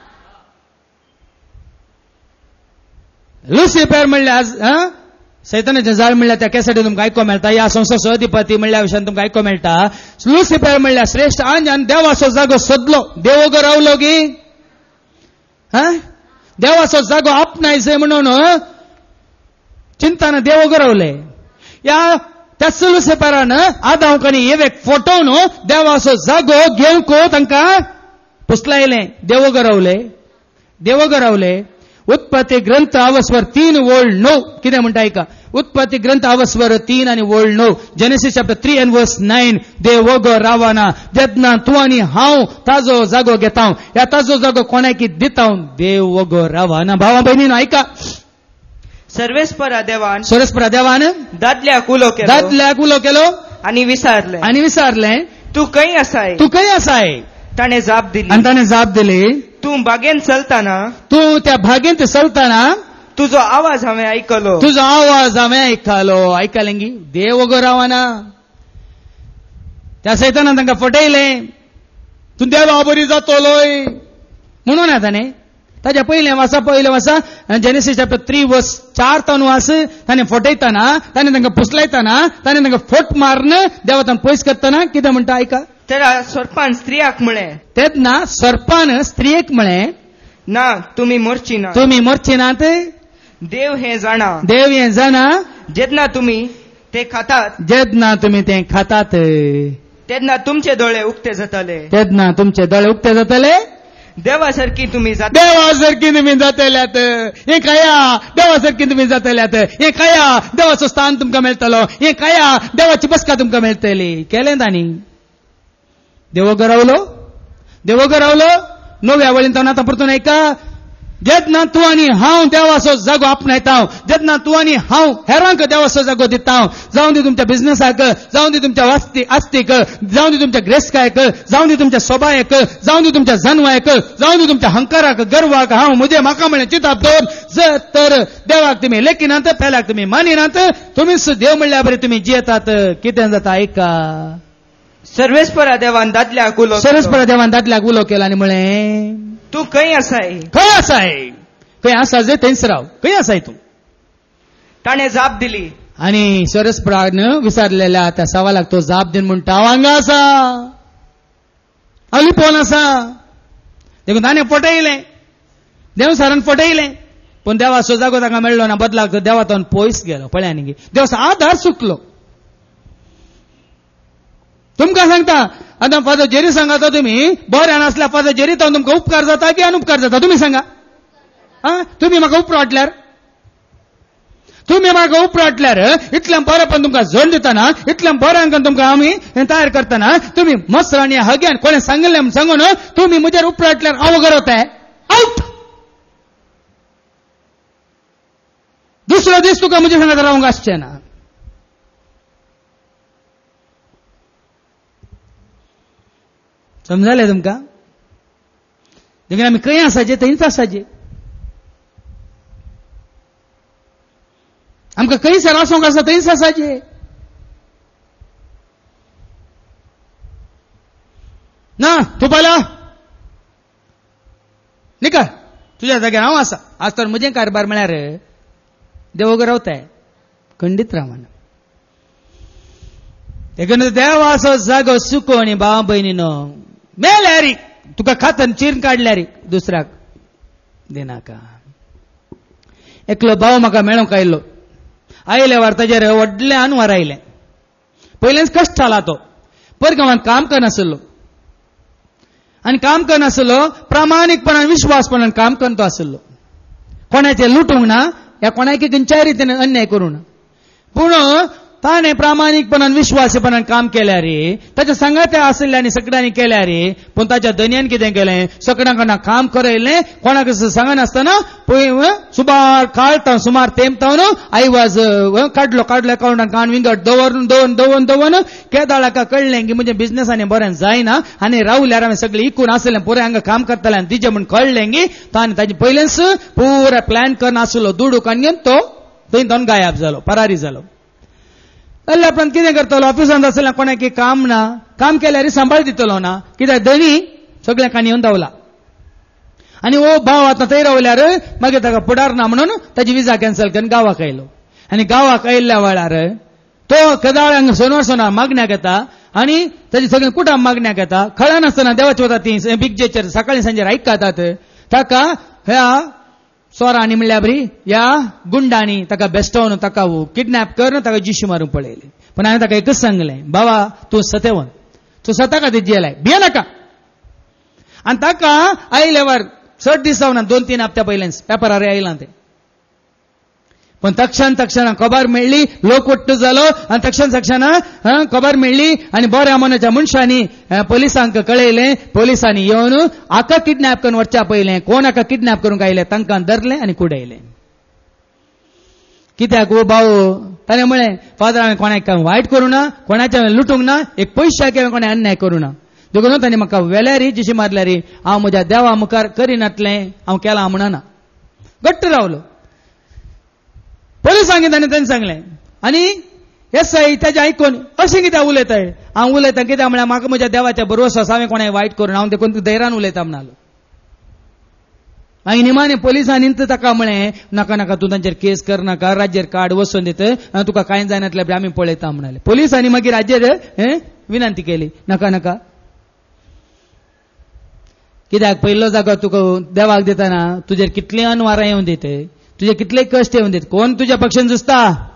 लुसिफर म्हणल्यार सैतानाचें जाळ म्हणल्यार त्या कॅसेटी तुमकां आयको मेळटा या संस्थेचो अधिपती म्हणल्या विशयान तुमकां आयको मेळटा लुसिफर म्हणल्यार श्रेष्ठ आंजान देवाचो जागो सोदलो देव गरवलो की देवाचो जागो आपणायचो म्हणून चिंतानं देव गरवले या त्या सुलसेपरानं आदावकांनी एक फोटोन देवाचो जागो घेवंक तांकां पुसलायले देव गरवले देव गरवले उत्पत्ती ग्रंथ आवस्वर तीन वोळ णव कितें म्हणटा आयका उत्पत्ती ग्रंथ आवस्वर तीन आनी वोळ णव Genesis chapter three and verse nine देव वगो रावाना जेदना तूं आनी हांव ताजो जागो घेता ह्या ताजो जागो कोणाक दिता देव वगो रावाना भावा भयणीनो आयका सर्वेस्परा देवान सर्वेस्परा देवान दादल्याक उलो केलो दादल्याक उलो केलो आनी विचारले आनी विचारले तूं खंय आसाय तूं खंय आसाय ताणें जाप दिली आनी ताणें जाप दिली तूं बागेंत चलताना तूं त्या भागेंत चलताना तुजो आवाज हांवें आयकलो तुजो आवाज हांवें आयकलो आयकलेंगी देव वगो रावाना त्या सैतानान तांकां फटयलें तूं देवा बरी जातलोय म्हणून ना ताणें ताच्या पयलें वासा पयलें वासा जेनेसीस चॅप्टर थ्री वर्स चार तावन वास ताणें फटयतना ताणें तांकां पुसलायतना ताणें तांकां फट मारून देवातान पयस करतना कितें म्हणटा आयका तेन्ना सर्पान स्त्रियाक म्हळें तेन्ना सर्पान स्त्रियेक म्हळें ना तुमी मरची ना तुमी मरची नात देव हें जाणा देव हें जाणा जेन्ना तुमी ते खातात जेन्ना तुमी तें खातात तेन्ना तुमचे दोळे उक्ते जातले तेन्ना तुमचे दोळे उक्ते जातले देवा सारकी तुमी जाता देवा सारकी तुमी जातल्यात हे काया देवा सारकी तुमी जातल्यात हे काया देवाचो स्थान तुमकां मेळटलो हे काया देवाची बसका तुमकां मेळटली केलें तांणी देव गरवलो देव गरवलो नव्या वळीन तावन आतां परतून आयका जेन्ना तूं आनी हांव देवाचो जागो आपणायता जेन्ना तूं आनी हांव हेरांक देवाचो जागो दिता जावं दी तुमच्या बिझनेसाक जावं दी तुमच्या वास्ती आस्तीक जावं दी तुमच्या ग्रेस्कायक जावं दी तुमच्या सोबायक जावं दी तुमच्या जन्मायक जावं दी तुमच्या हंकाराक गर्वाक हांव म्हजे म्हाका म्हळें चिताप दवर जर तर देवाक तुमी लेखिनात पेल्याक तुमी मानिनात तुमीच देव म्हणल्या बरें तुमी जियेतात कितें जाता आयका सर्वेस्परा देवान दादल्याक उलो सर्वेस्परा देवान दादल्याक उलो केलो आनी म्हळें तूं खंय आसाय खंय आसाय खंय आसा जे थंयच राव खंय आसाय तूं ताणें जाप दिली आनी सर्वेस्परान विचारलेल्या त्या सवालाक तो जाप दिन म्हणटा हांव हांगा आसा हांव लिपोवन आसा देखून ताणें फटयलें देव सारान फटयलें पूण देवाचो जागो ताका मेळ्ळो ना बदलाक देवा तावन पयस गेलो पळय न्ही देवाचो आधार सुटलो तुमकां सांगता आतां फादर जेरी सांगात तुमी बऱ्या नासल्या फादर जेरी तावन तुमकां उपकार जाता की अनुपकार जाता तुमी सांगा आं तुमी म्हाका उपकार वाटल्यार तुमी म्हाका उपकार वाटल्यार इतलें बरेंपण तुमकां झोल दितना इतलें बरें तुमकां आमी तयार करतना तुमी मस्त आनी हग्यान कोणें सांगलें म्हूण सांगून तुमी म्हजेर उपकार वाटल्यार हांव गरवताय आउट दुसरो दीस तुका म्हजे सांगात रावंक आसचें ना समजालें तुमकां देखीन आमी खंय आसाचे थंयच आसाचे आमकां खंयसर आसूंक आसा थंयच आसाचे ना तूं पळयला निका तुज्या जाग्यार हांव आसा आज तर म्हजें कारबार म्हळ्यार देव गरवताय खंडीत रावना देखून देवाचो जागो सुको आनी भाव भयणीनो मेल्यार तुका खातन चिरून काडल्यार दुसऱ्याक दिनाका एकलो भाव म्हाका मेळोंक आयलो आयले वार ताजेर व्हडल्यान वर आयलें पयलेंच कश्ट जाला तो परगांवांत काम करनासलो आनी काम करनासलो प्रामाणीकपणान विश्वासपणान काम करता आसलो कोणाचें लुटूंक ना ह्या कोणाक खंयच्याय रितीन अन्याय करूं ना पूण ताणें प्रामाणीकपणान विश्वासीपणान काम केल्या रे ताच्या सांगात्या आशिल्ल्यांनी सगळ्यांनी केल्या रे पूण ताच्या धन्यान कितें केलें सगळ्यां कडल्यान काम करयलें कोणाक सांगनासतना पळय सुमार काळटा सुमार तेंपतावन आयवाज काडलो काडलो अकावंटान कान विंगड दवरून दवरून दवरून दवरून केदाळाका कळलें की म्हणजे बिझनेसांनी बरें जायना आनी रावल्यार हांवें सगळें इकून आसलें पुरे हांगा काम करतालें आनी तिजें म्हूण कळलें की ताणें ताजें पयलेंच पुरो प्लॅन करून आसलो दुडूक आनी तो थंय दोन गायब जालो परारी जालो जाल्यार आपण कितें करतलो ऑफिसांत आसलें कोणाक काम ना काम केल्यार सांबाळ दितलो ना कित्याक धनी सगळ्यांक येवन धांवला आनी हो भाव आतां थंय रावल्यार मागीर ताका फुडार ना म्हणून ताजी विजा कॅन्सल करून गांवाक आयलो आनी गांवाक आयिल्ल्या वेळार तो केदाळ्यांक सोनवार सोनार मागण्याक येता आनी ताजी सगळीं कुटां मागण्याक येता कळनासतना देवाची वता ती बिगजेचेर सकाळीं सांजेर आयकतात ताका ह्या सोरांनी म्हणल्या बरी या गुंडांनी ताका बेस्टोवन ताका किडनॅप करून ताका जिशी मारूंक पळयली. पण हांवें ताका एकच सांगलें, बाबा तूं सतेवन तूं स्वता खातीर जियेलाय, भिये नाका. आनी ताका आयल्यावर चड दीस जावना, दोन तीन हप्त्या पयलेंच पेपरार आयलां तें. पण तक्षण तक्षण खबर मेळ्ळी, लोक वट्ट जालो आनी तक्षण तक्षण खबर मेळ्ळी आनी बऱ्या मनाच्या मनशांनी पोलिसांक कळयलें. पोलिसांनी येवन हाका किडनॅप करून वचच्या पयलें कोण हाका किडनॅप करूंक आयले तांकां धरलें आनी कुडयलें. कित्याक ओ भाऊ ताणें म्हळें, फादर हांवें कोणाक वायट करूं ना, कोणाचें लुटूंक ना, एक पयशाक हांवें कोणें अन्याय करूं ना. देखून ताणें म्हाका वेल्यारी जिशी मारल्यारी हांव म्हज्या देवा मुखार करिनातलें, हांव केलां म्हणना. घट्ट रावलो. पोलिसांक ताणें ताणें सांगलें आनी एस आय ताजें आयकून अशें कित्याक उलयताय. हांव उलयतां कित्याक म्हळ्यार म्हाका म्हज्या देवाच्या भरवसो आसा, हांवें कोणाक वायट करूं ना, हांव देखून धैर्यान उलयता म्हणलो. मागीर निमाणें पोलिसांनी ताका म्हळें, नाका नाका तूं तांचेर केस करनाका, राज्यार कार्ड वचून दित, तुका कांय जायनातलें आमी पळयता म्हणाले. पोलिसांनी मागीर राज्यार विनंती केली, नाका नाका, कित्याक पयलो जागो तुका देवाक दितना तुजेर कितलीं अनवारां येवन दित, तुजे कितले कश्ट येवन दित, कोण तुज्या पक्षान झुजता.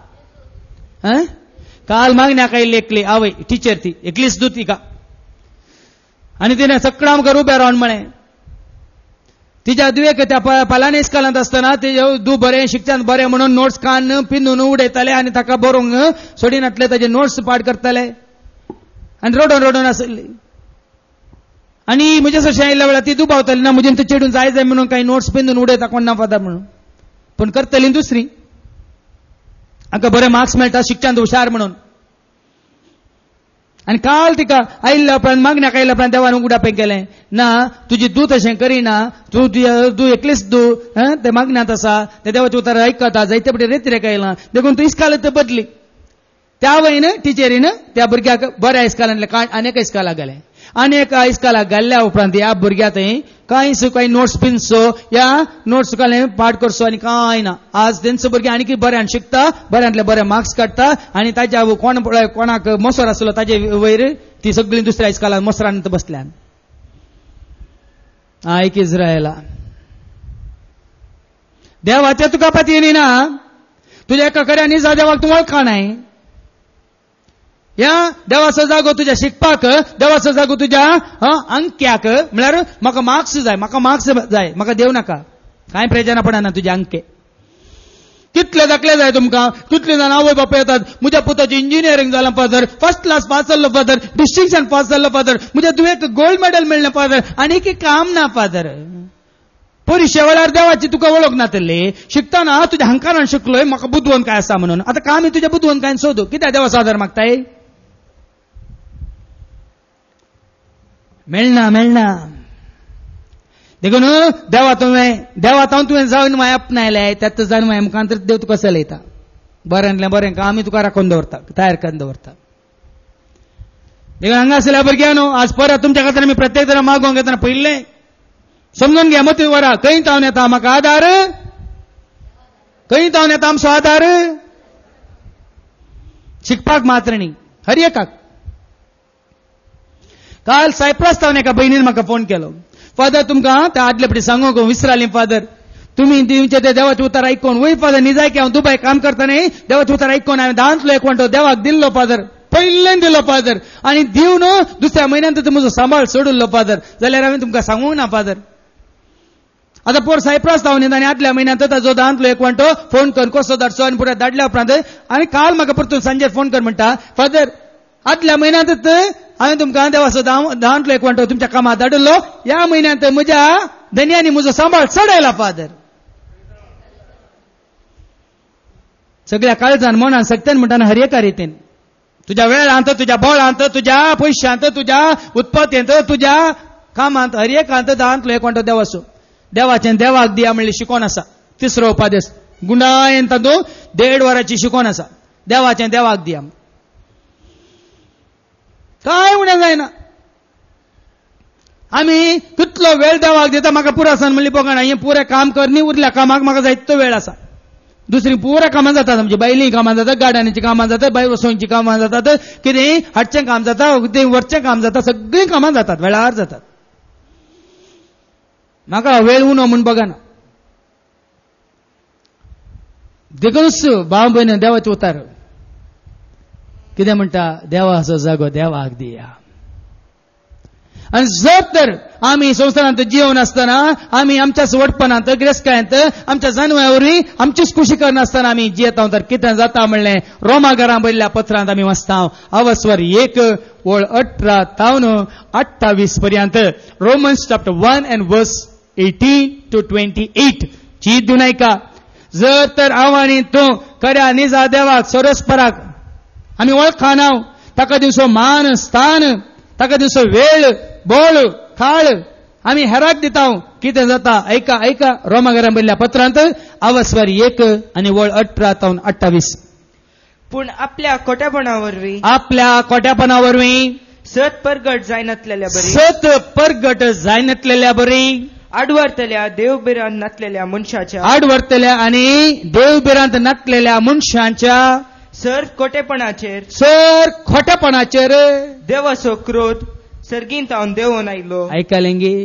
काल मागण्याक आयिल्ली एकली आवय टिचर, ती एकलीच दूत तिका, आनी तिणें सकाळ मुखार उबें रावन म्हळें तिच्या दुयेक त्या पालानी इस्कालांत आसतना तेजे दू बरें शिक्षण बरें म्हणून नोट्स कान पिंजून उडयताले आनी ताका बरोवंक सोडिनातले, ताजे नोट्स पाड करताले आनी रडोन रडोन आसली. आनी म्हजे सशें आयिल्ल्या वेळार ती दुबावताली, ना म्हजे चेडून जाय जाय म्हणून काही नोट्स पिंजून उडयता कोण ना फादर म्हणून, पण करतली दुसरी, हाका बरे मार्क्स मेळटा शिक्षण हुशार म्हणून. आनी काल तिका आयिल्ल्या उपरांत मागण्याक आयिल्ल्या उपरांत देवान उगडापेक गेलें, ना तुजी दूत अशें करिना, तूं तूं एकलीच दू ते मागण्यांत आसा, ते देवाचें उतर आयकता, जायते पटी रेतिरेक आयलां, देखून तूं इस्कालांत बदली. त्या वयन टिचरीन त्या भुरग्याक बऱ्या इस्कालांतले आनीक इस्कालाक गेलें. अनेक इस्कालाक घाल्ल्या उपरांत ह्या भुरग्या थंय कांयच काही नोट्स पिंजचो या नोट्स कालें पाठ करचो आनी कांय ना. आज तेंचो भुरगें आनीक बऱ्यान शिकता, बऱ्यांतले बरे मार्क्स काडटा आनी ताच्या कोण कोणाक मोसोर आसलो ताजे वयर ती सगळीं दुसऱ्या इस्कालांत मोसरांत बसल्यान. आयक इज्रायला, देवाचे तुका पाती ना, तुज्या एका खऱ्या निजा देवाक तूं वळखा नाय. या देवाचो जागो तुज्या शिकपाक, देवाचो जागो तुज्या अंक्याक, म्हळ्यार म्हाका मार्क्स जाय, म्हाका मार्क्स जाय, म्हाका देव नाका, कांय प्रेजना पडना तुजे अंके. कितले दाखले जाय तुमकां, कितले जाण आवय बापूय येतात, म्हज्या पुताची इंजिनियरींग जालां फादर, फर्स्ट क्लास पास जाल्लो फादर, डिस्टिंक्शन पास जाल्लो फादर, म्हज्या दुयेक गोल्ड मेडल मेळ्ळें फादर, आनीक काम ना फादर. परीक्षे वेळार देवाची तुका वळख नातली, शिकताना तुज्या हंकारान शिकलोय म्हाका बुदवंत काय आसा म्हणून. आतां काम तुज्या बुदवंत काय सोदू, कित्याक देवाचो आदार मागताय? मेळना मेळना. देखून देवा तुवें देवा तावन तुवें जावन माय आपणायले, त्यात जावन माय मुखांतर देव तुका चलयता. बऱ्यांतलें बरें काम तुका राखून दवरता, तयार करून दवरता. देखून हांगा आसलेल्या भुरग्यांनो, आज परत तुमच्या खातीर आमी प्रत्येक जण मागोवंक येतना पयलें समजून घ्या, मत वरा खंय तावन येता म्हाका आदार, खंय तावन येता आमचो आदार, शिकपाक मात्र न्ही, हर एकाक. काल सायप्रस तावन एका भयणीन म्हाका फोन केलो, फादर तुमकां त्या आदले फावटी सांगूंक विसराली फादर, तुमी तुमचे ते देवाचें उतर आयकून, वय फादर निजाय की हांव दुबय काम करता न्ही, देवाचें उतर आयकून हांवें दांतलो एक वंटो देवाक दिल्लो फादर, पयलें दिलो फादर, आनी दिवन दुसऱ्या म्हयन्यांत म्हजो सांबाळ सोडुल्लो फादर, जाल्यार हांवें तुमकां सांगूंक ना फादर. आतां पोर सायप्रस तावन येता आनी आदल्या म्हयन्यांत ताजो दांतलो एक वंटो फोन करून कसो धाडचो आनी पुराय धाडल्या उपरांत आनी काल म्हाका परतून सांजे फोन कर म्हणटा, फादर आदल्या म्हयन्यांत हांवें तुमकां देवाचो दांतलो एक वंटो तुमच्या कामाक धाडिल्लो, ह्या म्हयन्यांत म्हज्या धन्यानी म्हजो सांबाळ चडयला फादर. सगळ्या काळजान मनान सत्यान म्हणटाना हर एका रितीन, तुज्या वेळांत, तुज्या बळांत, तुज्या पयशांत, तुज्या उत्पत्तींत, तुज्या कामांत, हर एकांत दांतलो एक वंटो देवाचो. देवाचें देवाक दिया म्हणलें शिकोन आसा. तिसरो उपादेश गुंडायेन तातूंत देड वरांची शिकोन आसा. देवाचें देवाक दिया, काय उणें जायना. आमी कितलो वेळ देवाक दिता म्हाका पुरो आसा म्हणली पळोवना, हें पुरें काम कर न्ही, उरल्या कामाक म्हाका जायतो वेळ आसा. दुसरी पुऱ्या कामां जातात, आमची बायलीं कामां जातात, गार्डनाचीं कामां जातात, बाय वसोवचीं कामां जातात, कितें हाडचें काम जाता, कितें व्हरचें काम जाता, सगळीं कामां जातात, वेळार जातात. म्हाका वेळ उणो म्हूण बघना. देखूनच भाव भयण देवाचे उतार कितें म्हणटा देवाचो जागो देवाक दिया. आणि जर तर आम्ही संसारांत जिवन असताना आम्ही आमच्याच वटपणांत गिरेस्कायांत आमच्या जानवरांवरवी आमचीच खुशी करनासतना आम्ही जियेता तर कितें जाता म्हणलें रोमा घरां बरयल्ल्या पत्रांत आमी वाचता अवस्वर एक वळ अठरा तावन अठ्ठावीस पर्यंत Romans chapter one and verse eighteen to twenty eight ची दुनायका. जर तर हांव आनी तूं खऱ्या निजा देवाक सरस्पराक आमी वळखना ताका दिवचो मान स्थान ताका दिवचो वेळ बोळ खाळ आमी हेराक दिता कितें जाता ऐका ऐका रोमा घरां बरयल्ल्या पत्रांत अवस्वर एक आनी वळ अठरा तावन अठ्ठावीस. पूण आपल्या खोटेपणावरवी आपल्या खोट्यापणावरवी सत परगट जायनातलेल्या बरी सत परगट जायनातलेल्या बरी आडवरतल्या देवबिरांत नातलेल्या मनशाच्या आडवरतल्या आनी देवबिरांत नातलेल्या मनशांच्या सर खोटेपणाचेर सर खोटेपणाचेर देवाचो क्रोध सर्गींत हांव देवून आयलो. आयकलें गे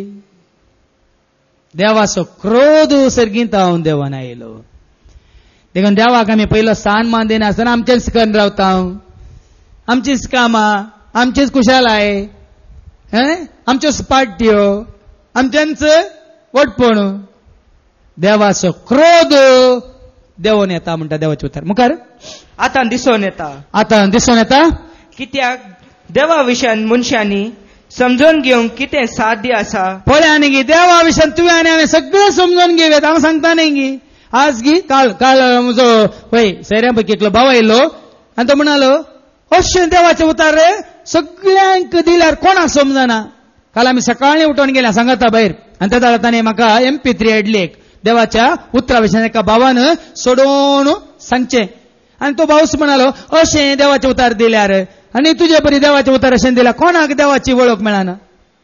देवाचो क्रोध सर्गींत हांव देवून आयलो. देखून देवाक आमी पयलो स्थान मान दिनासतना आमचेच करून रावता आमचीच कामां आमचीच कुशालाय आमच्योच पार्ट्यो आमच्यांच वटपण देवाचो क्रोध देवून येता म्हणटा देवाचे उतर. मुखार आतां दिसून येता आतां दिसून येता कित्याक देवा विशयान मनशांनी समजून घेवंक कितें साध्य आसा. पळय आनी गी देवा विशयान तुवें आनी हांवें सगळें समजून घेवया हांव सांगता न्ही गी. आज गी काल काल म्हजो पळय सैऱ्या पैकी एकलो भाव आयलो आनी तो म्हणालो अशें देवाचें उतार रे सगळ्यांक दिल्यार कोणाक समजना. काल आमी सकाळीं उठोन गेल्या सांगाता भायर आनी त्या ताणें म्हाका एम पी थ्री हाडली एक देवाच्या उतरा विशयान एका भावान सोडोवन सांगचें. आनी तो भाऊच म्हणालो अशें देवाचें उतार दिल्यार आनी तुजे बरी देवाचें उतार अशें दिल्यार कोणाक देवाची वळख मेळना.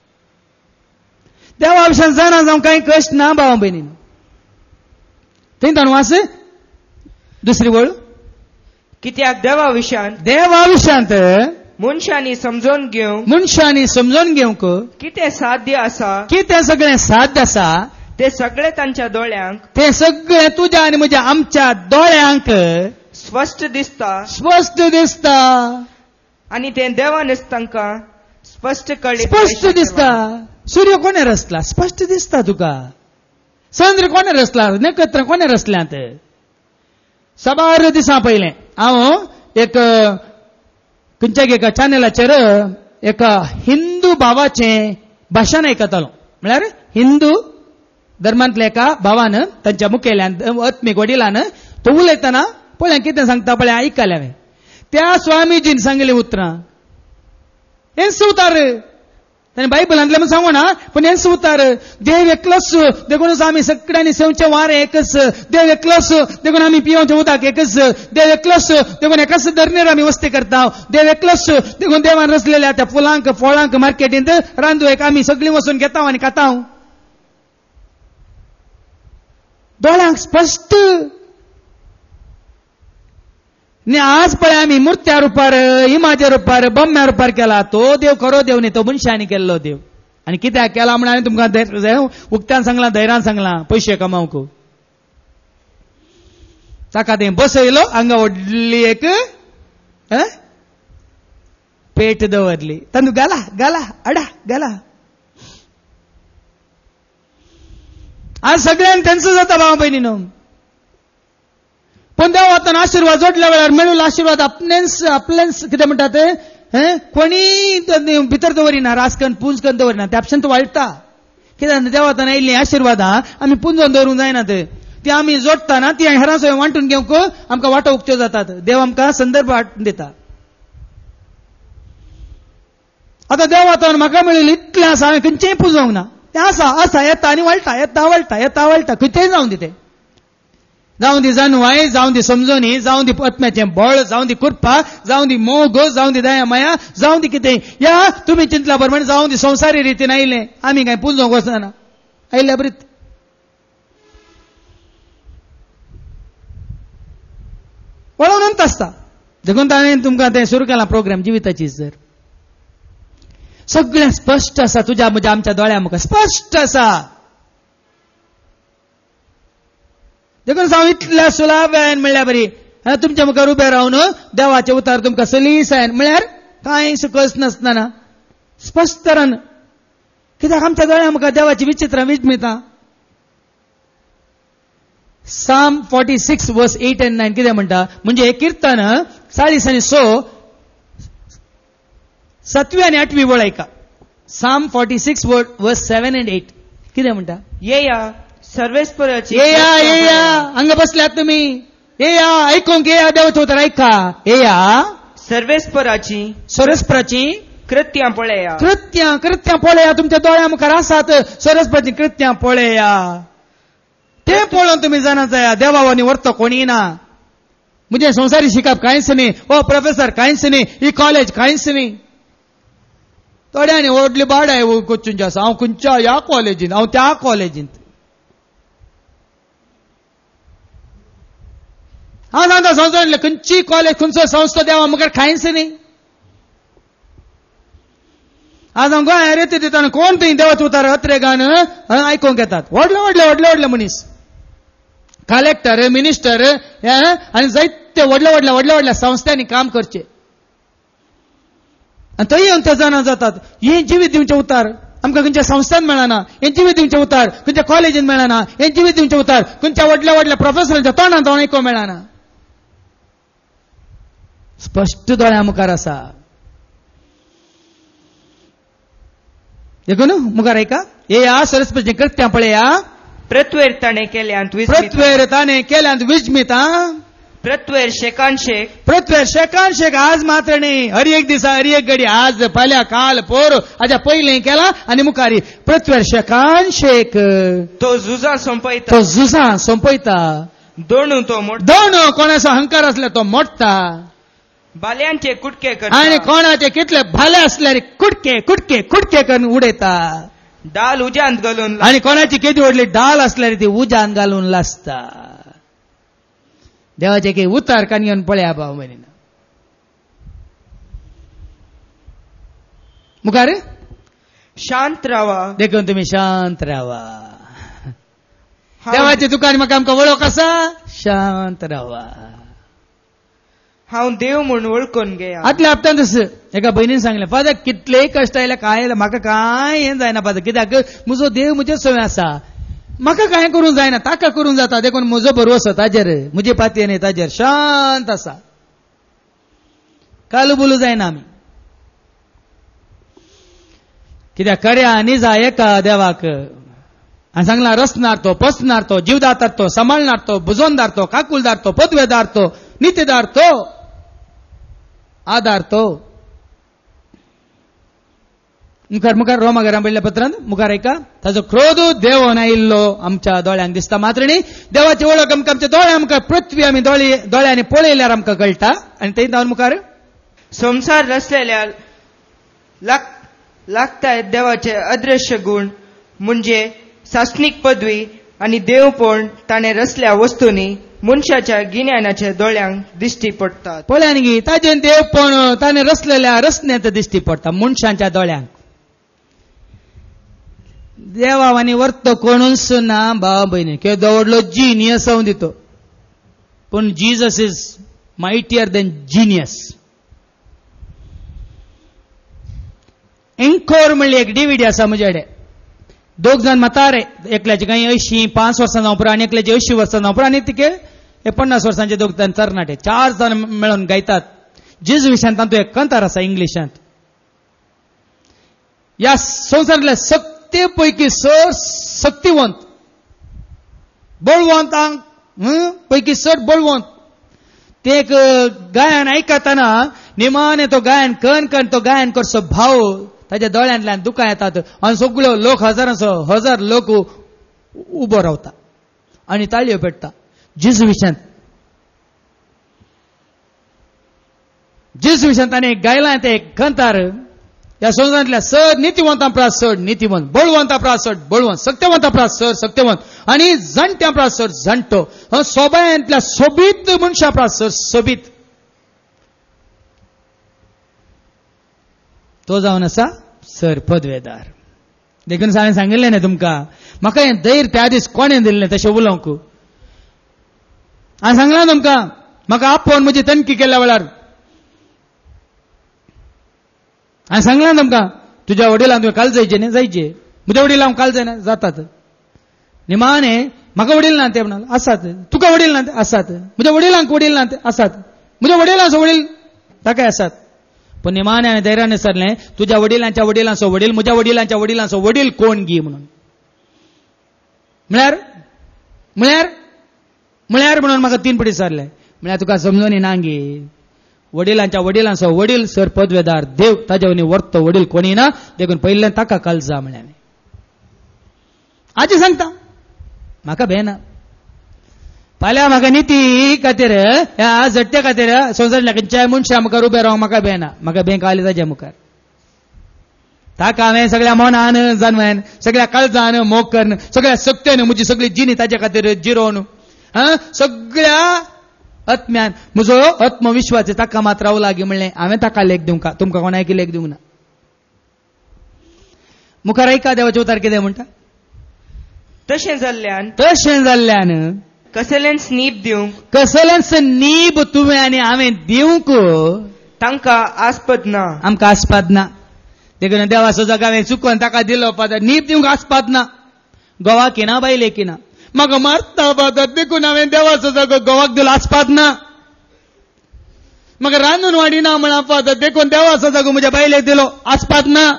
देवा विशयान जाणा जावं कांय कश्ट ना भावा भयणीन. थंय ताणू वास दुसरी वळ कित्याक देवा विशयान देवा विशयांत मनशांनी समजून घेवंक मनशांनी समजून घेवंक कितें साध्य आसा कितें सगळें साध्य आसा ते सगळे तांच्या दोळ्यांक ते सगळें तुज्या आनी म्हज्या आमच्या दोळ्यांक स्पश्ट दिसता स्पश्ट दिसता आनी ते देवानच तांकां स्पश्ट कळ्ळें. स्पश्ट दिसता. सूर्य कोणे रचला स्पश्ट दिसता तुका. चंद्र कोणे रचला नक्षत्र कोणे रचल्यांत. सबार दिसां पयलें हांव एक खंयच्याय एका चॅनलाचेर एका हिंदू भावाचें भाशण आयकतालो. म्हळ्यार हिंदू धर्मांतल्या एका भावान तांच्या मुखेल्यान आत्मीक वडिलान तो उलयतना पळय कितें सांगता पळय आयकलें हांवें. त्या स्वामीजीन सांगलें उतरां हेंच उतार ताणें बायबलांतलें म्हूण सांगूना पूण हेंच उतार. देव एकलोच देखूनच आमी सगळ्यांनी सेवचें वारें एकच. देव एकलोच देखून आमी पिवचें उदक एकच. देव एकलोच देखून एकाच धरणेर आमी वस्ती करता. देव एकलोच देखून देवान रचलेल्या त्या फुलांक फळांक मार्केटींत रांदूंक आमी सगळीं वचून घेता आनी खाता. दोळ्यांक स्पश्ट. न्ही आज पळय आमी मुर्त्या रुपार इमाच्या रुपार बम्म्या रुपार केला. तो देव खरो देव न्ही तो मनशांनी केल्लो देव. आनी कित्याक केला म्हण हांवें तुमकां उक्त्यान सांगलां धैर्यान सांगलां पयशे कमावंक. ताका तें बसयलो हांगा व्हडली एक पेट दवरली तांदूळ घाला घाला हाडा घाला. आज सगळ्यांक तेंचो जाता भावा भयणीनो. पण देव वताना आशिर्वाद जोडल्या वेळार मेळून आशिर्वाद आपणेच आपलेच कितें म्हणटा ते कोणी भितर दवरिना रासकन पुंज करून दवरिना ते आपशांत वाळटा. कित्याक देवा वताना येयल्ली आशिर्वादां आमी पुंजोवन दवरूंक जायना. ती आमी जोडटाना ती हेरां सगळें वांटून घेवंक आमकां वाटो उक्त्यो जातात. देव आमकां संदर्भ दिता. आतां देव वताना म्हाका मेळिल्ली इतलें आसा हांवें खंयचेंय पुंजोवंक ना. तें आसा आसा येता आनी वळटा येता वळटा येता वळटा खंयचेंय जावं दी तें. जावं दी जानवाय जावं दी समजोनी जावं दी आत्म्याचें बळ जावं दी कुरपा जावं दी मोग जावं दी दया माया जावं दी कितें या तुमी चिंतला प्रमाणे जावं दी संवसारी रितीन आयलें आमी कांय पुंजोवंक वचना आयल्या बरीत. वळोवनंत आसता. देखून हांवें तुमकां तें सुरू केलां प्रोग्राम जिविताची जर सगळें स्पश्ट आसा तुज्या म्हज्या आमच्या दोळ्या मुखार स्पश्ट आसा. देखून हांव इतल्या सुलाभान म्हणल्यार बरी तुमच्या मुखार उबे रावन देवाचे उतार तुमकां सलीसायन म्हळ्यार कांय सुकस नासतना स्पश्ट तरान कित्याक आमच्या दोळ्या मुखार देवाची विचित्रां विजमितां. Psalm forty six verse eight and nine कितें म्हणटा म्हणजे कीर्तन चाळीस आनी स सातवी आनी आठवी वळयका. साम फोर्टी सिक्स वर्स सेवन एंड एट कितें म्हणटा? येया सर्वेस्पराची येया येया हांगा बसल्यात तुमी येया आयकूंक येया देवाचें उतर ऐका येया सर्वेस्पराची सरस्पराची कृत्यां पळया कृत्यां कृत्यां पळया तुमच्या दोळ्या मुखार आसात सरस्पराची कृत्यां पळया ते पळोवन तुमी जाणा जाया देवावानी व्हरतो कोणी ना. म्हणजे संवसारी शिकप कांयच न्ही ओ प्रोफेसर कांयच न्ही ही कॉलेज कांयच न्ही. थोड्यांनी व्हडली बाडाय कोच्चूंची आसा हांव खंयच्या ह्या कॉलेजींत हांव त्या कॉलेजींत हांव सांगता संवसारांतले खंयची कॉलेज खंयचो संस्था देवा मुखार कांयच न्ही. आज हांव गोंयांत येता दिताना कोण थंय देवाचो उतार अत्रेगान आयकूंक येतात व्हडले व्हडले व्हडले व्हडले मनीस कलेक्टर मिनिस्टर आनी जायते व्हडल्या व्हडल्या व्हडल्या व्हडल्या संस्थांनी काम करचे आनी थंय येवन ते जाणा जातात हे जिवीत दिवचे उतार आमकां खंयच्या संस्थान मेळना हे जिवीत दिवचे उतार खंयच्या कॉलेजीन मेळना हे जिवीत दिवचे उतार खंयच्या व्हडल्या व्हडल्या प्रोफेसरांच्या तोंडान तोंड आयकूंक मेळना. स्पश्ट दोळ्या मुखार आसा. देखून मुखार ऐका येया सरस्वती कृत्यां पळया प्रत्वेर ताणें केल्यांत प्रत्वेर ताणें केल्यांत विजमितां प्रत्वेर शेकान शेक प्रत्वेर शेकान शेक आज मात्र न्ही हर एक दिसा हर एक घडी आज फाल्यां काल पोर हाच्या पयलीं केला आनी मुखारी प्रत्वेर शेकान शेक तो झुजां सोंपयता तो झुजां सोंपयता. दोणू तो मोडटा दोन कोणाचो अहंकार असला तो मोडटा बाल्यांचे कुटके करता आनी कोणाचे कितले भाले असल्यार कुटके कुटके कुटके करून उडयता. डाल उज्यांत घालून आनी कोणाची केदी व्हडली डाल असल्यार ती उज्यान घालून लासता. देवाचे काही उतार कानयेवन पळया भाव भयणीनो. मुखार शांत रावा देखून तुमी शांत रावा. देवाचे दुकान म्हाका आमकां वळख आसा शांत रावा. हांव देव म्हूण वळखून घेया. आतल्या हप्त्यान एका भयणीन सांगलें फादर कितलेय कश्ट आयले काय म्हाका कांय हें जायना फादर कित्याक म्हजो देव म्हजे सवय आसा म्हाका कांय करूंक जायना ताका करूंक जाता देखून म्हजो भरवसो ताजेर म्हजे पातयेन ताजेर शांत आसा कालू बोलू जायना आमी. कित्याक खऱ्या आनी जाय एका देवाक हांवें सांगलां रचनार तो पसनार तो जीवदातार तो सांबाळणार तो बुजोनदार तो काकुलदार तो पदवेदार तो नित्यदार तो आधार तो. मुखार मुखार रोमाघरां पडल्या पत्रांत मुखार ऐका ताजो क्रोध देवोन आयिल्लो आमच्या दोळ्यांक दिसता मात्र न्ही देवाची वळख आमकां आमच्या दोळ्या मुखार पृथ्वी आमी दोळे दोळ्यांनी पळयल्यार आमकां कळटा. आनी थंय जावन मुखार संसार रचलेल्या लागतायत देवाचे अदृश्य गुण म्हणजे शासनीक पदवी आनी देवपण ताणें रचल्या वस्तूंनी मनशाच्या गिन्यानाच्या दोळ्यांक दिश्टी पडटात. पळया न्ही ताजें देवपण ताणें रचलेल्या रचनेंत दिश्टी पडटा मनशाच्या दोळ्यांक. देवावानी वर्त कोणूच ना भाव भयणी केदो व्हडलो जिनियस हांव दितो पूण Jesus is mightier than genius. एंकोर म्हणली एक डीव्हीडी आसा म्हजे कडेन दोग जाण म्हातारे एकल्याचे काही अंयशीं पांच वर्सां जावं पुरो आनी एकल्याचे अंयशीं वर्सां जावं पुरो आनी तिके हे पन्नास वर्सांचे दोग जाण तरणाटे चार जाण मेळून गायतात. जेजू विशयान तातूंत एक कंतार आसा इंग्लिशांत. ह्या संवसारांतल्या सक्ते पैकी चड शक्तिवंत बळवंतांक पैकी चड बळवंत ते एक गायन आयकतना निमाणे तो गायन कन कन तो गायन करचो भाव ताच्या दोळ्यांतल्यान दुकां येतात आनी सगळ्यो लोक हजारांचो हजार लोक उबो रावता आनी ताळयो पेट्टा. जेजू विशयान जेजू विशयान ताणें गायलां तें एक कंतार ह्या संवसारांतल्या चड नितीवंतां परस चड नितीवंत बळवंतां परस चड बळवंत सत्यवंतां परस चड सत्यवंत आनी जाणट्यां परस चड जाणटो सोबायांतल्या सोबीत मनशां परस चड सोबीत तो जावन आसा सर पदवेदार. देखून हांवें सांगिल्लें न्ही तुमकां म्हाका हें धैर्य त्या दीस कोणें दिल्लें तशें उलोवंक हांवें सांगलां तुमकां म्हाका आपोवन म्हजी तणकी केल्या वेळार हांवें सांगलां तुमकां तुज्या वडिलांक तुवें काल जायचे न्ही जायचे म्हज्या वडिलांक काल जायना जातात निमाणे म्हाका वडील ना ते म्हणाल आसात तुका वडील ना ते आसात म्हज्या वडिलांक वडील ना ते आसात म्हज्या वडिलांचो वडील ताकाय आसात पण निमाणे हांवें धैर्यान विचारलें तुज्या वडिलांच्या वडिलांचो वडील म्हज्या वडिलांच्या वडिलांचो वडील कोण गी म्हणून म्हळ्यार म्हळ्यार म्हळ्यार म्हणून म्हाका तीन पटी विचारलें म्हळ्यार तुका समजून येना गे वडिलांच्या वडिलांचो वडील सर पदवेदार देव ताच्या वनी वर्तो वडील कोणी ना देखून पयल्यान ताका काल जा म्हळ्यार आजी सांगता म्हाका भेना फाल्यां म्हाका नीती खातीर ह्या झट्टे खातीर संवसार खंयच्याय मनशा मुखार उबे रावंक म्हाका भेना म्हाका भेंक आली ताच्या मुखार ताका हांवें सगळ्या मनान जाणवेन सगळ्या काळजान मोग करन सगळ्या सक्तेन म्हजी सगळी जिणी ताचे खातीर जिरोवन सगळ्या आत्म्यान म्हजो आत्मविश्वास ताका मात रावूं लागी म्हणलें हांवें ताका लेख दिवंक तुमकां कोणाक लेख दिवंक ना मुखार ऐका देवाचे उतार कितें म्हणटा तशें जाल्ल्यान तशें जाल्ल्यान कसलें स्नीप दिवंक कसलेंच नीब तुवें आनी हांवें दिवंक तांकां आस्पद ना आमकां आस्पाद ना देखून देवाचो जग हांवें चुकोवन ताका दिलो पादार नीब दिवंक आस्पाद ना गोवाक येना बायलेक येना म्हाका मारता पादार देखून हांवें देवाचो जग गोवाक दिलो आस्पाद ना म्हाका रांदून वाडिना म्हणा पादार देखून देवाचो जग म्हज्या बायलेक दिलो आस्पाद ना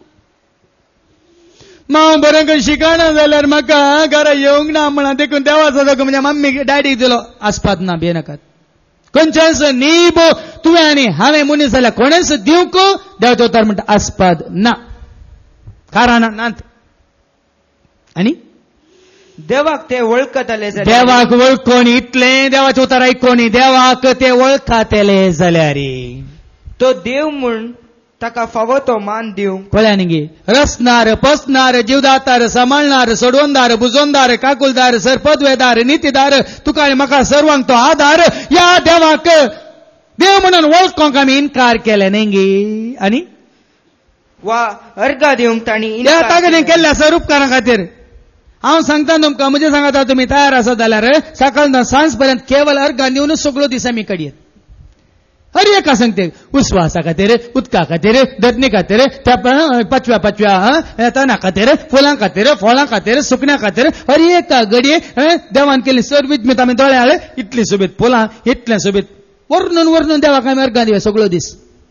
हांव बरें करून शिकना जाल्यार म्हाका घरा येवंक ना म्हणा देखून देवाचो जग म्हज्या मम्मीक डॅडीक दिलो आस्पाद ना बेनाकात खंयचेच नीब तुवें आनी हांवें मनीस जाल्यार कोणेच दिवंक देवाचो उतार म्हणटा आस्पाद ना कारण नात आनी देवाक ते वळखतले देवाक वळखोन इतलें देवाचें उतार आयकोनी देवाक ते वळखातेले जाल्यार तो देव म्हूण ताका फावो तो मान दिवंक कळ्ळें न्ही रचणार पसणार जीवदातार सांबाळणार सोडवंदार बुजोवंदार काकुलदार सरपदवेदार नितीदार तुका आनी म्हाका सर्वांक तो आदार ह्या देवाक देव म्हणून वळखोंक आमी इन्कार केले न्ही गे आनी वा अर्घा दिवंक तांणी ताका केल्ल्या सर उपकारा खातीर हांव सांगता तुमकां म्हणजे सांगता तुमी तयार आसात जाल्यार सकाळ सांज पर्यंत केवळ अर्घा दिवनूच सगळो दीस आमी काडयत हर एका सांगते उस्वासा खातीर उदका खातीर दत्नी खातीर त्या पाचव्या पाचव्या तणा खातीर फुलां खातीर फळां खातीर सुकण्या खातीर हर एका घडये देवान केली सर्वीत मी आमी दोळे आले इतली सोबीत फुलां इतलें सोबीत वर्णून वर्णून देवाक आमी अर्घां दिवया सगळो दीस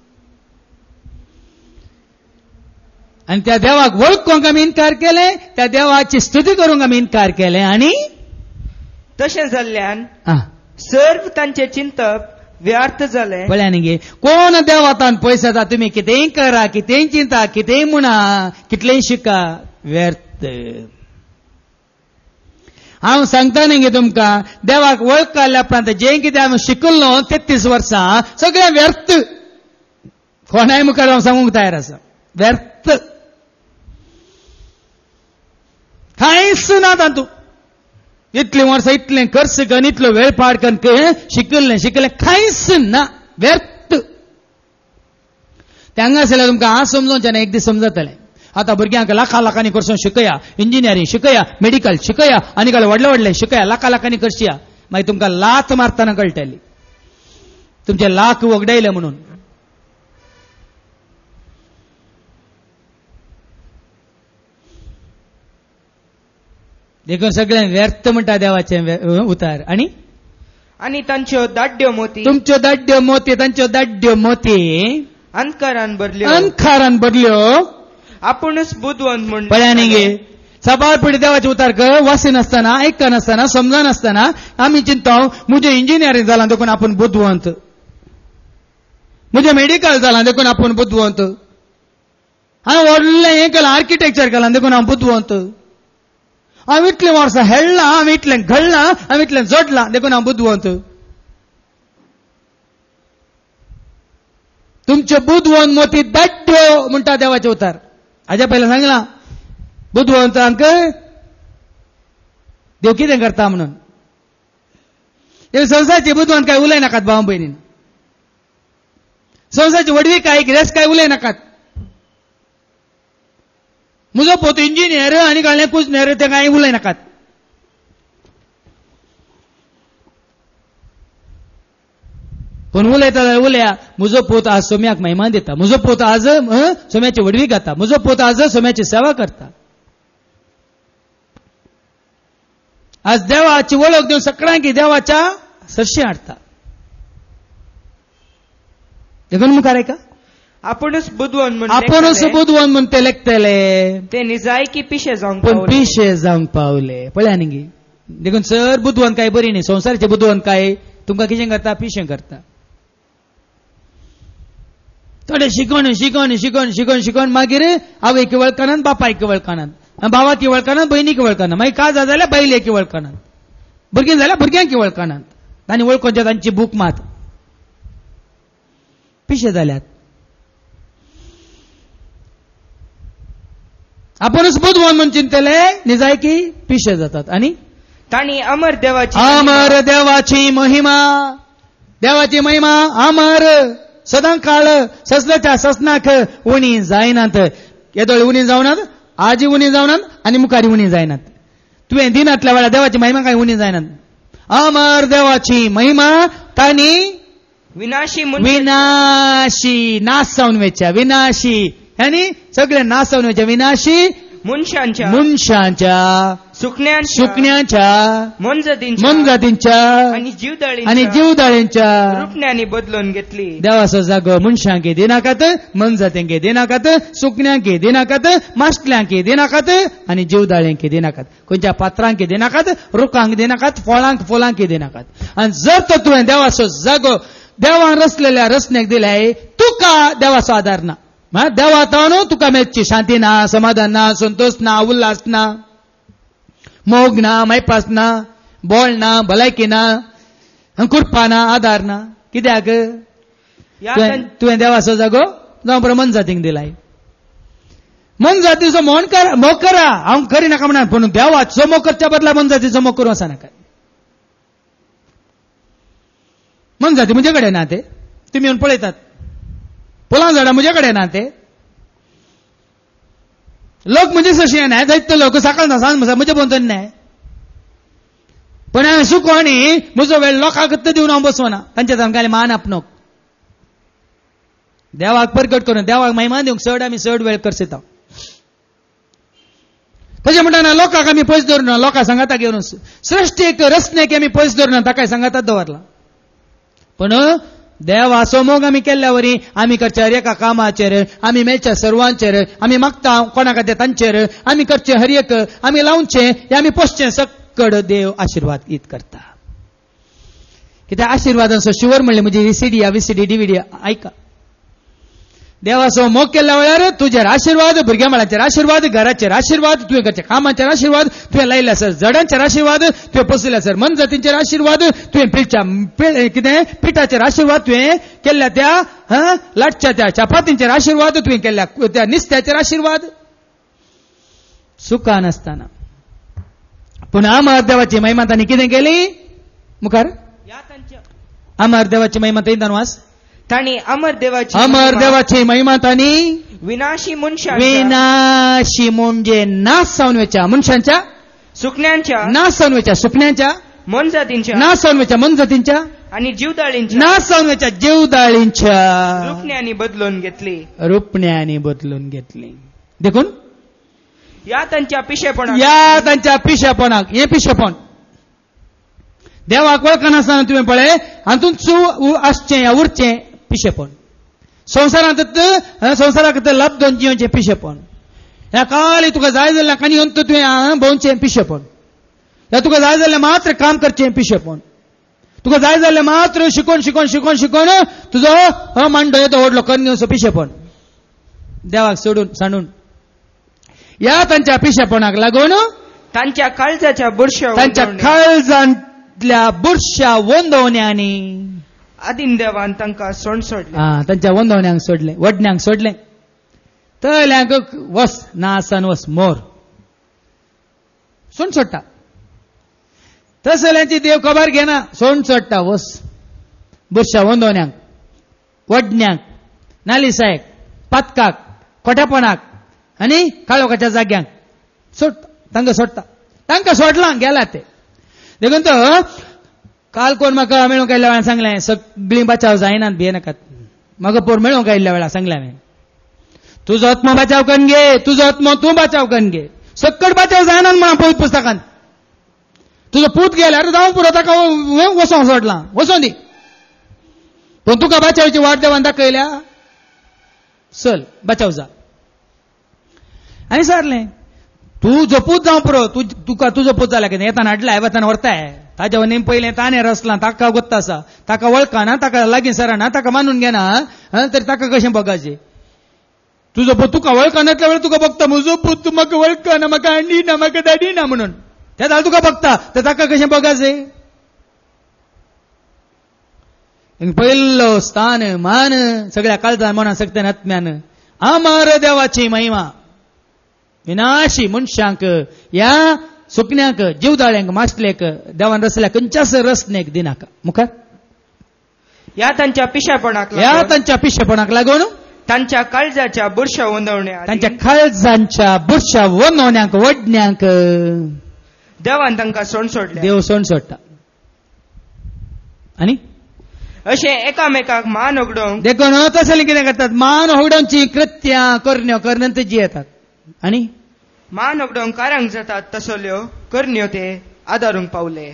आनी त्या देवाक वळखोंक आमी इन्कार केले त्या देवाची स्तुती करूंक आमी इन्कार केले आनी तशें जाल्ल्यान सर्व तांचे चिंतप व्यर्थ जाले पळया न्ही गे कोण देवातान पयस येता तुमी कितेंय करा कितेंय चिंता कितेंय म्हणा कितलेंय शिका व्यर्थ हांव सांगता न्ही गे तुमकां देवाक वळखल्या उपरांत जें कितें हांवें शिकलो तेत्तीस वर्सां सगळें व्यर्थ कोणाय मुखार हांव सांगूंक तयार आसा व्यर्थ कांयच ना तातूंत इतलें वर्सां इतलें खर्च करून इतलो वेळ पाड करून शिकलें शिकलें कांयच ना व्यर्थ तें हांगा आसल्यार तुमकां हांव समजोवचें ना एक दीस समजतलें आतां भुरग्यांक लाखा लाखांनी करसून शिकया इंजिनियरींग शिकया मेडिकल शिकया आनी काय व्हडलें व्हडलें शिकया लाखा लाखांनी करचया मागीर तुमकां लात मारतना कळटली तुमचे लाख वगडायले म्हणून देखून सगळें व्यर्थ म्हणटा देवाचें उतार आनी आनी तांच्यो दाड्ड्यो मोती तुमच्यो दाड्ड्यो मोती तांच्यो दाड्ड्यो मोती अंधकारान भरल्यो अंधकारान भरल्यो आपुणूच बुदवंत म्हण पळया न्ही गे सबार पिढी देवाचे उतार वासी नासतना आयकता नासतना समजा नासतना आमी चिंता म्हजें इंजिनियरींग जालां देखून आपूण बुदवंत म्हजें मेडिकल जालां देखून आपूण बुदवंत हांवें व्हडलें हें केलां आर्किटेक्चर केलां देखून हांव बुदवंत हांव इतलें वर्सां हेळ्ळां हांव इतलें घडलां हांव इतलें जोडलां देखून हांव बुदवंत तुमच्यो बुदवंत मोती दाड्ड्यो म्हणटा देवाचे उतार हाज्या पयलें सांगलां बुदवंतांक देव कितें करता म्हणून संवसारची बुदवंत काय उलय नाकात भाव भयणीन संवसारची वडवी काय कितेंच काय उलय नाकात म्हजो पोत इंजिनियर आनी कळ्ळें कुजनेर ते कांय उलय नाकात पण उलयता जाल्यार उलया. म्हजो पूत आज सोम्याक महिमान दिता, म्हजो पूत आज हं, सोम्याची वडवी घाता, म्हजो पूत आज सोम्याची सेवा करता. आज देवाची वळख दिवन सगळ्यांक देवाच्या सरशी हाडटा. देखून मुखार का आपुणूच बुदवण म्हूण आपुणूच बुदवण म्हूण ते लेखतले, ते निजाय की पिशे जावंक पण पावले. पिशे जावंक पावले. पळया न्ही देखून सर बुदवण काय बरी न्ही. संवसाराचे बुदवण काय तुमकां कितें करता, पिशें करता. थोडे शिकून शिकून शिकून शिकून शिकून मागीर आवयक वळखनात, बापायक वळखनात, भावाक वळखनात, भयणीक वळखनात, मागीर काजा जाल्यार बायलेक वळखनात, भुरगीं जाल्यार भुरग्यांक वळखनात. तांणी वळखोवचे तांची भूक मात पिशे जाल्यात. आपणच बुदवण म्हूण चिंतले, निजाय की पिशे जातात. आनी तांणी अमर देवाची अमर देवाची महिमा, देवाची महिमा अमर सदां काळ ससल्याच्या ससनाक उणी जायनात. येदोळी उणी जावनात, आजी उणी जावनात आनी मुखारी उणी जायनात. तुवें दिनातल्या वेळार देवाची महिमा काय उणी जायनात. अमर देवाची महिमा तांणी विनाशी विनाशी नाश जावन वेच्या, विनाशी आनी सगळे नाश जावन वेच्या, विनाशी मनशांच्या मनशांच्या सुकण्यांच्या सुकण्यांच्या मनजातींच्या मनजातींच्या आणि जीवदाळींच्या आणि जीवदाळींच्या रुपण्यांनी बदलून घेतली. देवाचो जागो मनशांक दिनाकात, मनजातींक दिनाकात, सुकण्यांक दिनाकात, माश्टल्यांक दिनाकात आणि जीवदाळ्यांक दिनाकात. खंयच्या पात्रांक दिनाकात, रुखांक दिनाकात, फळांक फुलांक दिनाकात. आणि जर तर तुवें देवाचो जागो देवान रचलेल्या रचनेक दिल्याय, तुका देवाचो आदार ना. देवातावन तुका मेळची शांती ना, समाधान ना, संतोष ना, उल्हास ना, मोग ना, मैपास ना, बोळ ना, भलायकी ना, कृपा ना, आधार ना. कित्याक तुवें देवाचो जागो जावं बरो मन जातींक दिलाय. मन जातीचो मोग करा, मोग करा, हांव करिनाका म्हणा, पूण देवाचो मोग करच्या बदला मन जातीचो मोग करूं वचनाका. मन जाती म्हजे कडेन ना ते, तुमी येवन पळयतात. फुलां झाडां म्हजे कडेन ना ते. लोक म्हणजे अशें न्हय, जायते लोक सकाळ सांज म्हजे पोंतून न्हय. पण हांवें सुखो आनी म्हजो वेळ लोकांक दिवन हांव बसवना. तांचे तांकां मान आपणूक देवाक परगट करून देवाक महिमा दिवंक चड आमी चड वेळ करता. तशें म्हणटाना लोकांक आमी पयस दवरना, लोकां सांगाता घेवन सृश्टीक रचनेक आमी पयस दवरना, ताकाय सांगाताच दवरला. पण देवाचो मोग आमी केल्ल्या वरी आमी करचे एका कामाचेर, आमी मेळच्या सर्वांचेर, आमी मागता कोणा खातीर तांचेर, आमी करचे हर एक, आमी लावचे, आमी पोसचे, सकड देव आशिर्वाद ईत करता. कित्याक आशिर्वादाचो शिवर म्हणले म्हणजे विसीडी या विसीडी डिव्हिडी ऐका. देवाचो मोग केल्ल्या वेळार तुजेर आशिर्वाद, भुरग्या बाळांचेर आशिर्वाद, घराचेर आशिर्वाद, तुवें करच्या कामाचेर आशिर्वाद, तुवें लायल्या सर जडांचेर आशिर्वाद, तुवें पोसल्या सर मन जातींचेर आशिर्वाद, तुवें पिठच्या कितें पिठाचेर आशिर्वाद, तुवें केल्ल्या त्या लाटच्या त्या चपातींचेर आशिर्वाद, तुवें केल्ल्या त्या निस्त्याचेर आशिर्वाद. सुखान आसतना पूण अमर देवाची महिमा तांणी कितें केली मुखार? अमर देवाची महिमा तेंदान वास. तांणी अमर देवाची अमर देवाची महिमा तांणी विनाशी मनशां विनाशी म्हणजे नाश जावन वेच्या मनशांच्या, सुकण्यांच्या नाश जावन वेच्या सुकण्यांच्या, मनजातींच्या नाश जावन वेच्या मनजातींच्या आणि जीवदाळींच्या नाश जावन वेच्या जीवदाळींच्या रुपण्यांनी बदलून घेतली. रुपण्यांनी बदलून घेतली. देखून या तांच्या पिशेपणाक या तांच्या पिशेपणाक हे पिशेपण देवाक वळखनासतना तुवें पळय हातून चू आसचें या उरचें पिशेपण. संवसारांत संवसाराक लाभ दोन जिवचें पिशेपण. ह्या काळी तुका जाय जाल्यार कानी अंत तुवें भोंवचें पिशेपण. ह्या तुका जाय जाल्यार मात्र काम करचें पिशेपण. तुका जाय जाल्यार मात्र शिकोवन शिकोवन शिकोवन शिकोवन तुजो मांडो येतो व्हडलो करून असो पिशेपण देवाक सोडून सांडून या तांच्या पिशेपणाक लागून तांच्या काळजाच्या बुरश्या तांच्या काळजांतल्या बुरश्या वंदवण्यांनी आदिम देवान तांकां सोड सोडले. हा तांच्या वंदवण्यांक सोडले, वडण्यांक सोडले. तळ्यांक वस नासान वस मोर सोड सोडटा. तसल्यांची देव खबर घेना, सोड सोडटा वस बुरश्या वंदवण्यांक, वडण्यांक, नालिसायक, पातकाक, खोट्यापणाक आनी काळोखाच्या जाग्यांक सोडटा. तांकां सोडटा. तांकां सोडला गेला ते. देखून तो काल कोण म्हाका मेळूंक आयल्या वेळार सांगलें सगळीं बचाव जायनात भियेनाकात म्हाका पोर मेळूंक आयल्या वेळार सांगलें हांवें तुजो आत्मो बचाव करून घे तुजो आत्मो तूं बचाव करून घे सकट बचाव जायनात म्हणून पळयत पुस्तकांत तुजो पूत गेल्यार जावं पुरो ताका वसोंक सोडलां वचों दी पूण तुका बचावची वाट देवान दाखयल्या चल बचाव जा आनी सारलें तूं जपूत जावं पुरो तूं तुका तुजो पूत जाल्या कितें येताना हाडलाय वताना व्हरताय ताच्या वनी पयलें ताणें रसलां ताका गोत्त आसा ताका वळखना ताका लागीं सराना ताका मानून घेना तरी ताका कशें बगाचें तुजो पूत तुका वळखना त्या वेळार तुका बघता म्हजो पूत तूं म्हाका वळखना म्हाका हाडिना म्हाका धाडिना म्हणून त्या जाल्यार तुका बघता तर ताका कशें बगाचें पयलो स्थान मान सगळ्या काळजान मनान सगळ्या आत्म्यान अमर देवाची महिमा विनाशी मनशांक ह्या सुकण्यांक जीवदाळ्यांक माशलेक देवान रचल्या खंयच्याच रचनेक दिनाका मुखार ह्या तांच्या पिशेपणाक ह्या तांच्या पिशेपणाक लागून तांच्या काळजाच्या बुरशा वंदवण्या तांच्या काळजांच्या बुरशा वंदवण्यांक वडण्यांक देवान तांकां सोड सोडले देव सोड सोडटा आनी अशें एकामेकाक मान ओगडोवंक देखून तसले कितें करतात मान ओगडोवची कृत्यां करण्यो करनंत जी येतात आनी मान ओगडोवंक कारांक जातात तसल्यो करण्यो ते आदारूंक पावले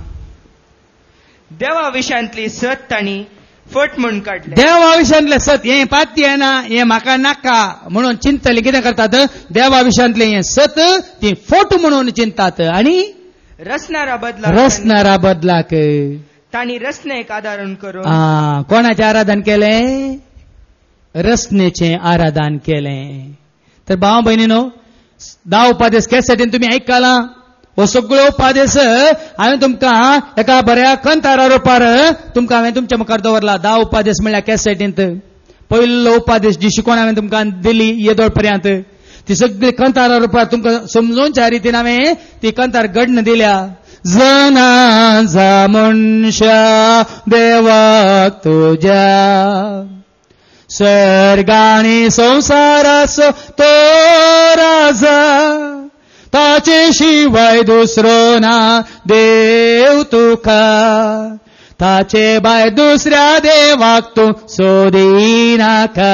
देवा विशयांतली सत तांणी फट म्हूण काडले देवा विशयांतले सत हें पाती येना हें म्हाका नाका म्हणून चिंतले कितें करतात देवा विशयांतले हें सत ती फट म्हणून चिंतात आनी रचणारा बदला रचणारा बदलाक तांणी रचनेक आदारून करून कोणाचें आराधन केलें रचनेचें आराधन केलें तर भाव भयणीनो धा उपादेश कॅसेटीन तुमी आयकलां हो सगळ्यो उपादेश हांवें तुमकां एका बऱ्या कंतारा रुपार तुमकां हांवें तुमच्या मुखार दवरला धा उपादेश म्हणल्यार कॅसेटींत पयलो उपादेश जी शिकोवन हांवें तुमकां दिली येदोळ पर्यंत ती सगळी कंतारा रुपार तुमकां समजोवच्या रितीन हांवें ती कंतार घडण दिल्या जनाचा मनशा देवाक तुज्या स्वर्गानी संसारास तो राजा ताचे शिवाय दुसरो ना देव तुका ताचे भायर दुसऱ्या देवाक तूं सोदिनाका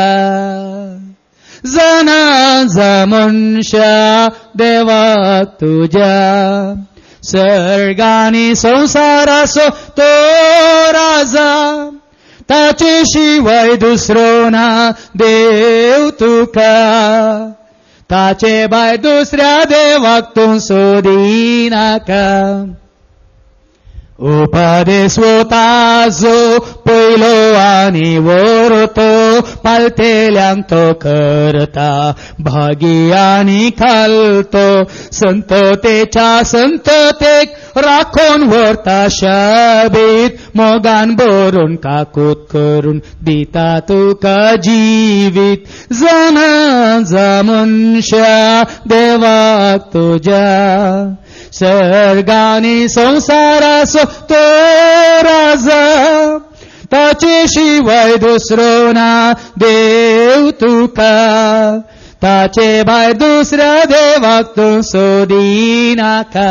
जनाचा मनशा देवाक तुज्या स्वर्गानी संसारास तो राजा ताचे शिवाय दुसरो ना देव तुका ताचे भायर दुसऱ्या देवाक तूं सोदिनाका उपादेश ताजो पयलो आनी वरतो पालतेल्यांक तो करता भागी आनी खालतो संततेच्या संततेक राखोन व्हरता शाबीत मोगान भरून काकूत करून दिता तुका जिवीत जनाचा मनशा देवाक तुज्या स्वर्गानी संसारास तो राजा ताचे शिवाय दुसरो ना देव तुका ताचे भायर दुसऱ्या देवाक तूं सोदिनाका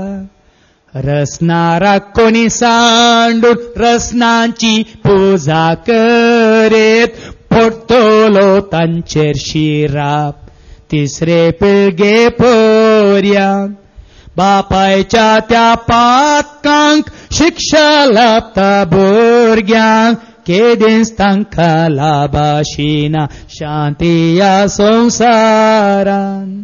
रसनाराक कोणी सांडून रसनांची पुजा करीत पडटलो तांचेर शिराप तिसरे पिळगे पर्यंत बापायच्या त्या पातकांक शिक्षा लाभता भुरग्यांक केदींच तांकां लाभाशिना शांती ह्या संवसारान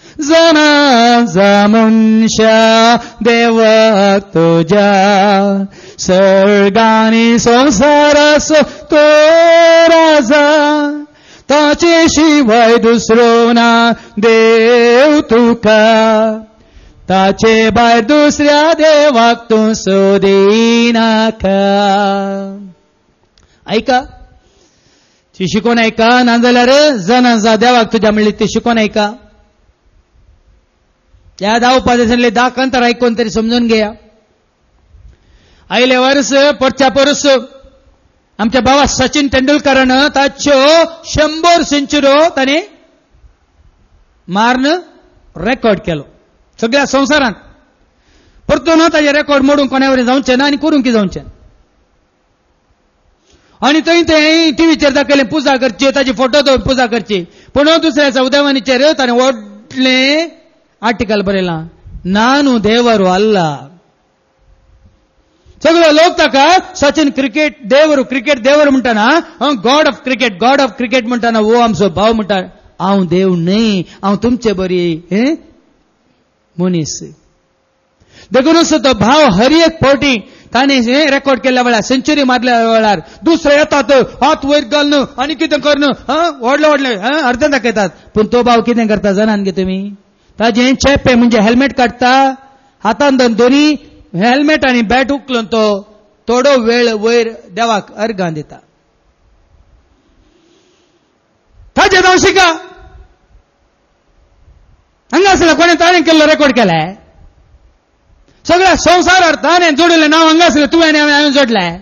जनाचा मनशा देवाक तुज्या स्वर्गानी संवसारास तो राजा ताचे शिवाय दुसरो ना देव तुका ताचे भायर दुसऱ्या देवाक तूं सोदिनाका ऐका ती शिकोवन ऐका नाजाल्यार जनाचा देवाक तुज्या म्हणली ती शिकोवन ऐका ह्या धा उपादेशांतले धा कंतर ऐकून तरी समजून घेया आयले वर्स परच्या परस आमच्या बाबा सचिन तेंडुलकरान ताच्यो शंभर सेंचुऱ्यो ताणे मारन रेकॉर्ड केलो सगळ्या संवसारांत परतून ताजे रेकॉर्ड मोडून कोणा वरी जावचें ना आनी करूंक जावचें आनी थंय ते टीव्हीचेर दाखयलें पुजा करची ताजी फोटो दवरून पुजा करची पूण दुसऱ्या उदयवानीचेर ताणें व्हडलें आर्टिकल बरयलां नानू देवरू अल्ल सगळे लोक ताका सचिन क्रिकेट देवरू क्रिकेट देवरू म्हणटाना god of cricket god of cricket म्हणटाना वो आमचो भाव म्हणटा हांव देव न्हय हांव तुमचे बरी हे मनीस देखून तो भाव हर एक फावटी ताणें रेकॉर्ड केल्या वेळार सेंचुरी मारल्या वेळार दुसरे येतात हात वयर घालून आनी कितें करन व्हडले व्हडले अर्धे दाखयतात पूण तो भाव कितें करता जाणान गे तुमी ताजें चेपे म्हणजे हेल्मेट काडटा हातान दोनी हेल्मेट आनी बॅट उखलून तो थोडो वेळ वयर देवाक अर्गां दिता ताजें नांव शिका हांगासर कोणें ताणें केल्लो रेकॉर्ड केलाय सगळ्या संवसारार ताणें जोडिल्लें नांव हांगासर तुवें आनी हांवें जोडलें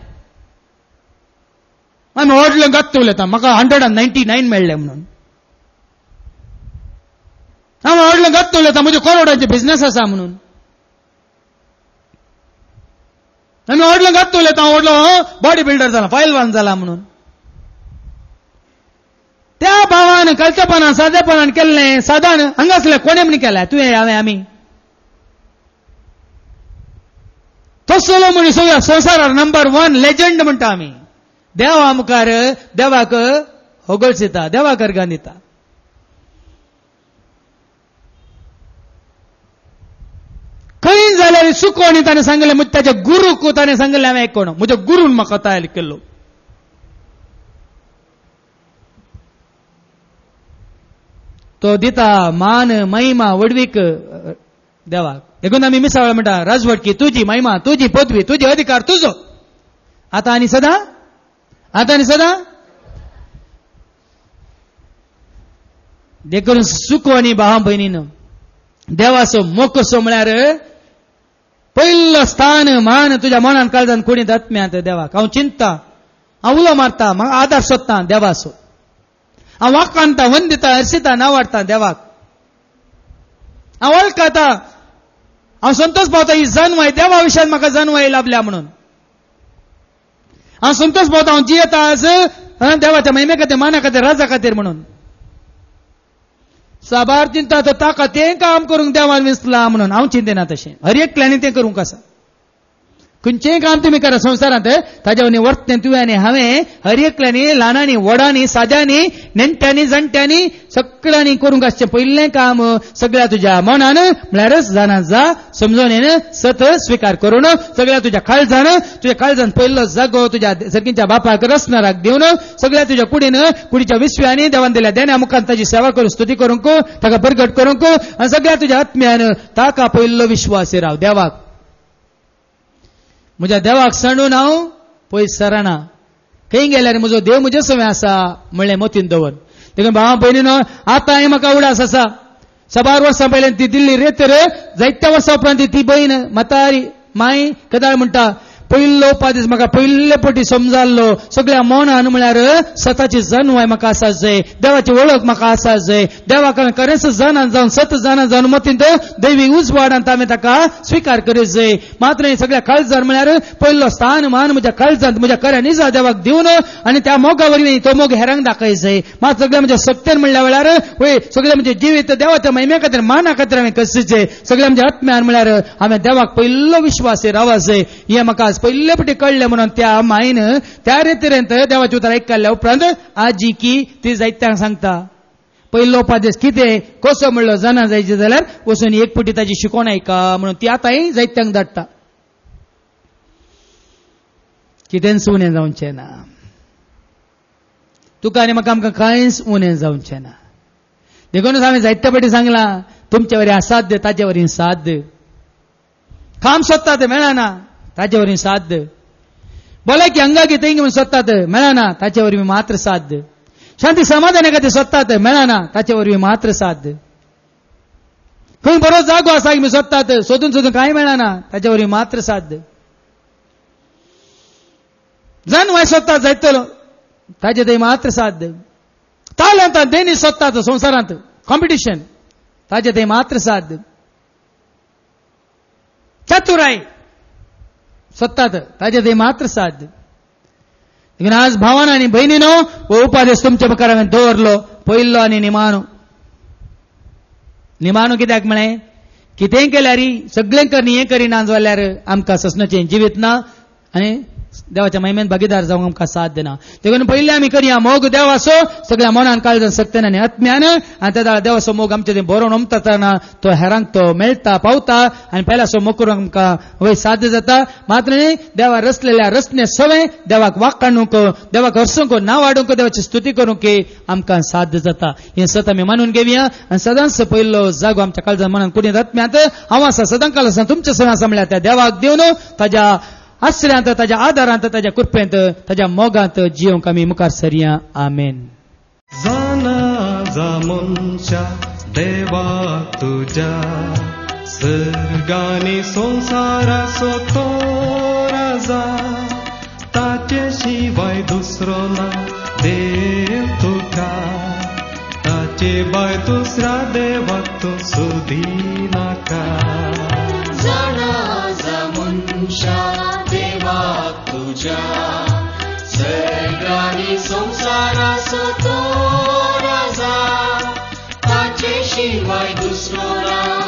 आमी व्हडलो गत्त उलयता म्हाका हंड्रेड अँड नायन्टी नायन मेळ्ळे म्हणून हांव व्हडलो गत्त उलयता म्हज्या करोडांचे बिझनेस आसा म्हणून आमी व्हडलो गत्त उलयता व्हडलो बॉडी बिल्डर जाला पैलवान जाला म्हणून त्या भावान कलतेपणान सादेपणान केल्लें सादारण हांगासले कोणे म्हण केलां तुवें हांवें आमी तसलो मनीस सगळ्या संवसारार नंबर वन लेजंड म्हणटा आमी देवा मुखार देवाक होगळसिता देवाक अर्गां दिता खंय जाल्यार चुकोवणी ताणें सांगलें ताच्या गुरूक ताणें सांगलें हांवें आयकोण म्हज्या गुरून म्हाका तयार केल्लो तो दिता मान महिमा वडवीक देवाक देखून आमी मिसाळ म्हणटा राजवटकी तुजी महिमा तुजी पदवी तुजी अधिकार तुजो आतां आनी सदां आतां आनी सदां देखून चुकोवणी भावा भयणीन देवाचो मोकसो म्हळ्यार पयलो स्थान मान तुज्या मनान काळजान कोणी आत्म्यांत देवाक हांव चिंतता हांव उलो मारता म्हाका आदार सोदता देवाचो हांव वाकांता वंदिता हर्शिता नावाडटा देवाक हांव वळखता हांव संतोश पावता ही जन्माय देवा विशयान म्हाका जन्माय लाभल्या म्हणून हांव संतोश पावता हांव जियेता आज देवाच्या महिमे खातीर माना खातीर राजा खातीर म्हणून साबार चिंता तो ताका तें काम करूंक देवान विसला म्हणून हांव चिंतेना तशें हर एकल्यानी तें करूंक आसा खंयचेंय काम तुमी करा संवसारांत ताच्या वनी वर्तें तुवें आनी हांवें हर एकल्यानी ल्हानांनी व्हडांनी साद्यांनी नेणट्यांनी जाणट्यांनी सगळ्यांनी करूंक आसचें पयलें काम सगळ्या तुज्या मनान म्हळ्यारच जाणा जा समजोनेन सत स्विकार करून सगळ्या तुज्या काळजान तुज्या काळजान पयलो जागो तुज्या सर्गीच्या बापाक रसनाराक दिवन सगळ्या तुज्या कुडीन कुडीच्या विश्व्यांनी देवान दिल्या देण्या मुखान ताची सेवा करून स्तुती करूंक ताका परगट करूंक आनी सगळ्या तुज्या आत्म्यान ताका पयलो विश्वास राव देवाक म्हज्या देवाक सांडून हांव पयस सराना खंय गेल्यार म्हजो देव म्हजे सवय आसा म्हणलें मतीन दवर देखून भावा भयणीनो आतां म्हाका उडास आसा सबार वर्सां पयलें ती दिल्ली रेतर जायत्या वर्सां उपरांत ती भयण म्हातारी माय कदाळ म्हणटा पयलो उपादीस म्हाका पयले पटी समजाल्लो सगळ्या मनान म्हळ्यार सताची जन्माय म्हाका आसा जाय देवाची वळख म्हाका आसा जाय देवाक हांवें खरेंच जाणां जावन सत जाणां जावन मतीन दैवी उजवाडांत हांवें ताका स्विकार करूंक जाय मात्र हे सगळ्या काळजान म्हळ्यार पयलो स्थान मान म्हज्या काळजांत म्हज्या खऱ्या निजा देवाक दिवन आनी त्या मोगा वरवीं तो मोग हेरांक दाखय जाय मात सगळ्या म्हज्या सत्तेन म्हणल्या वेळार वय सगळें म्हणजे जिवीत देवाच्या महिमे खातीर माना खातीर हांवें कसचें सगळ्या म्हज्या आत्म्यान म्हळ्यार हांवें देवाक पयलो विश्वास रावा जाय हें म्हाका पयले पटी कळ्ळें म्हणून त्या मायन त्या रितीरेंत देवाचें उतर आयकल्या उपरांत आजी की ती जायत्यांक सांगता पयलो उपादेश कितें कसो म्हणलो जाणा जायचे जाल्यार वचून एक पटी ताची शिकोवन आयका म्हणून ती आतांय जायत्यांक धाडटा कितेंच उणें जावचें ना तुका आनी म्हाका आमकां कांयच उणें जावचें ना देखूनच हांवें जायत्या पटी सांगलां तुमचे वरी असाध्य ताचे वरी साध्य काम सोदता ते मेळना ताचे वरवीं साध्य भलायकी अंगागी तेंगी म्हूण सोदतात मेळना ताचे वरवीं मात्र साध्य शांती समाधाना खातीर सोदतात मेळना ताचे वरवीं मात्र साध्य खंय बरो जागो आसा म्हूण सोदतात सोदून सोदून कांय मेळना ताचे वरवीं मात्र साध्य जन्माय सोदतात जायतलो ताचे थंय मात्र साध्य तालंत देणी सोदतात संवसारांत कॉम्पिटिशन ताचे थंय मात्र साध्य चतुराई स्वतःच ताजे ते मात्र साध्य. देखून आज भावान आनी भयणीनो हो उपादेश तुमच्या मुखार हांवें दवरलो. पयलो आनी निमाणो. निमाणो कित्याक म्हळें कितेंय केल्यार सगळें करी हें करिना जाल्यार आमकां ससनाचें जिवीत ना आनी देवाच्या महिमेन भागीदार जावंक आमकां साथ देना. देखून पयलीं आमी करया मोग देवाचो सगळ्या मनान काळजान सक्तीन आनी आत्म्यान आनी त्या देवाचो मोग आमचे तें बरोवन उमतना तो हेरांक तो मेळटा पावता आनी पयल्याचो मोग करूंक आमकां वय साध्य जाता. मात्र न्ही देवा रचलेल्या रचने सवय देवाक वाक काडूंक देवाक हरसूंक नांव वाडूंक देवाची स्तुती करूंक आमकां साध्य जाता. हें सत आमी मानून घेवया आनी सदांच पयलो जागो आमच्या काळजान मनान कुडींत आत्म्यांत हांव आसा सदां काल आसा तुमच्या सगळ्या सांभळ्या त्या देवाक दिवन ताज्या आश्रयांत ताज्या आदारांत ताज्या कृपेंत ताज्या मोगांत जियोंक आमी मुखार सरया. आमेन. जाना जा मनशा देवा तुज्या सर्गानी संसाराचो तो राजा ताचे शिवाय दुसरो ना देव तुका ताचे बाय दुसरा देवाक तूं सोदी नाका. जाना जा मनशा देवा तुज्या सर्गानी संसाराचो तो राजा ताचे शिवाय दुसरो ना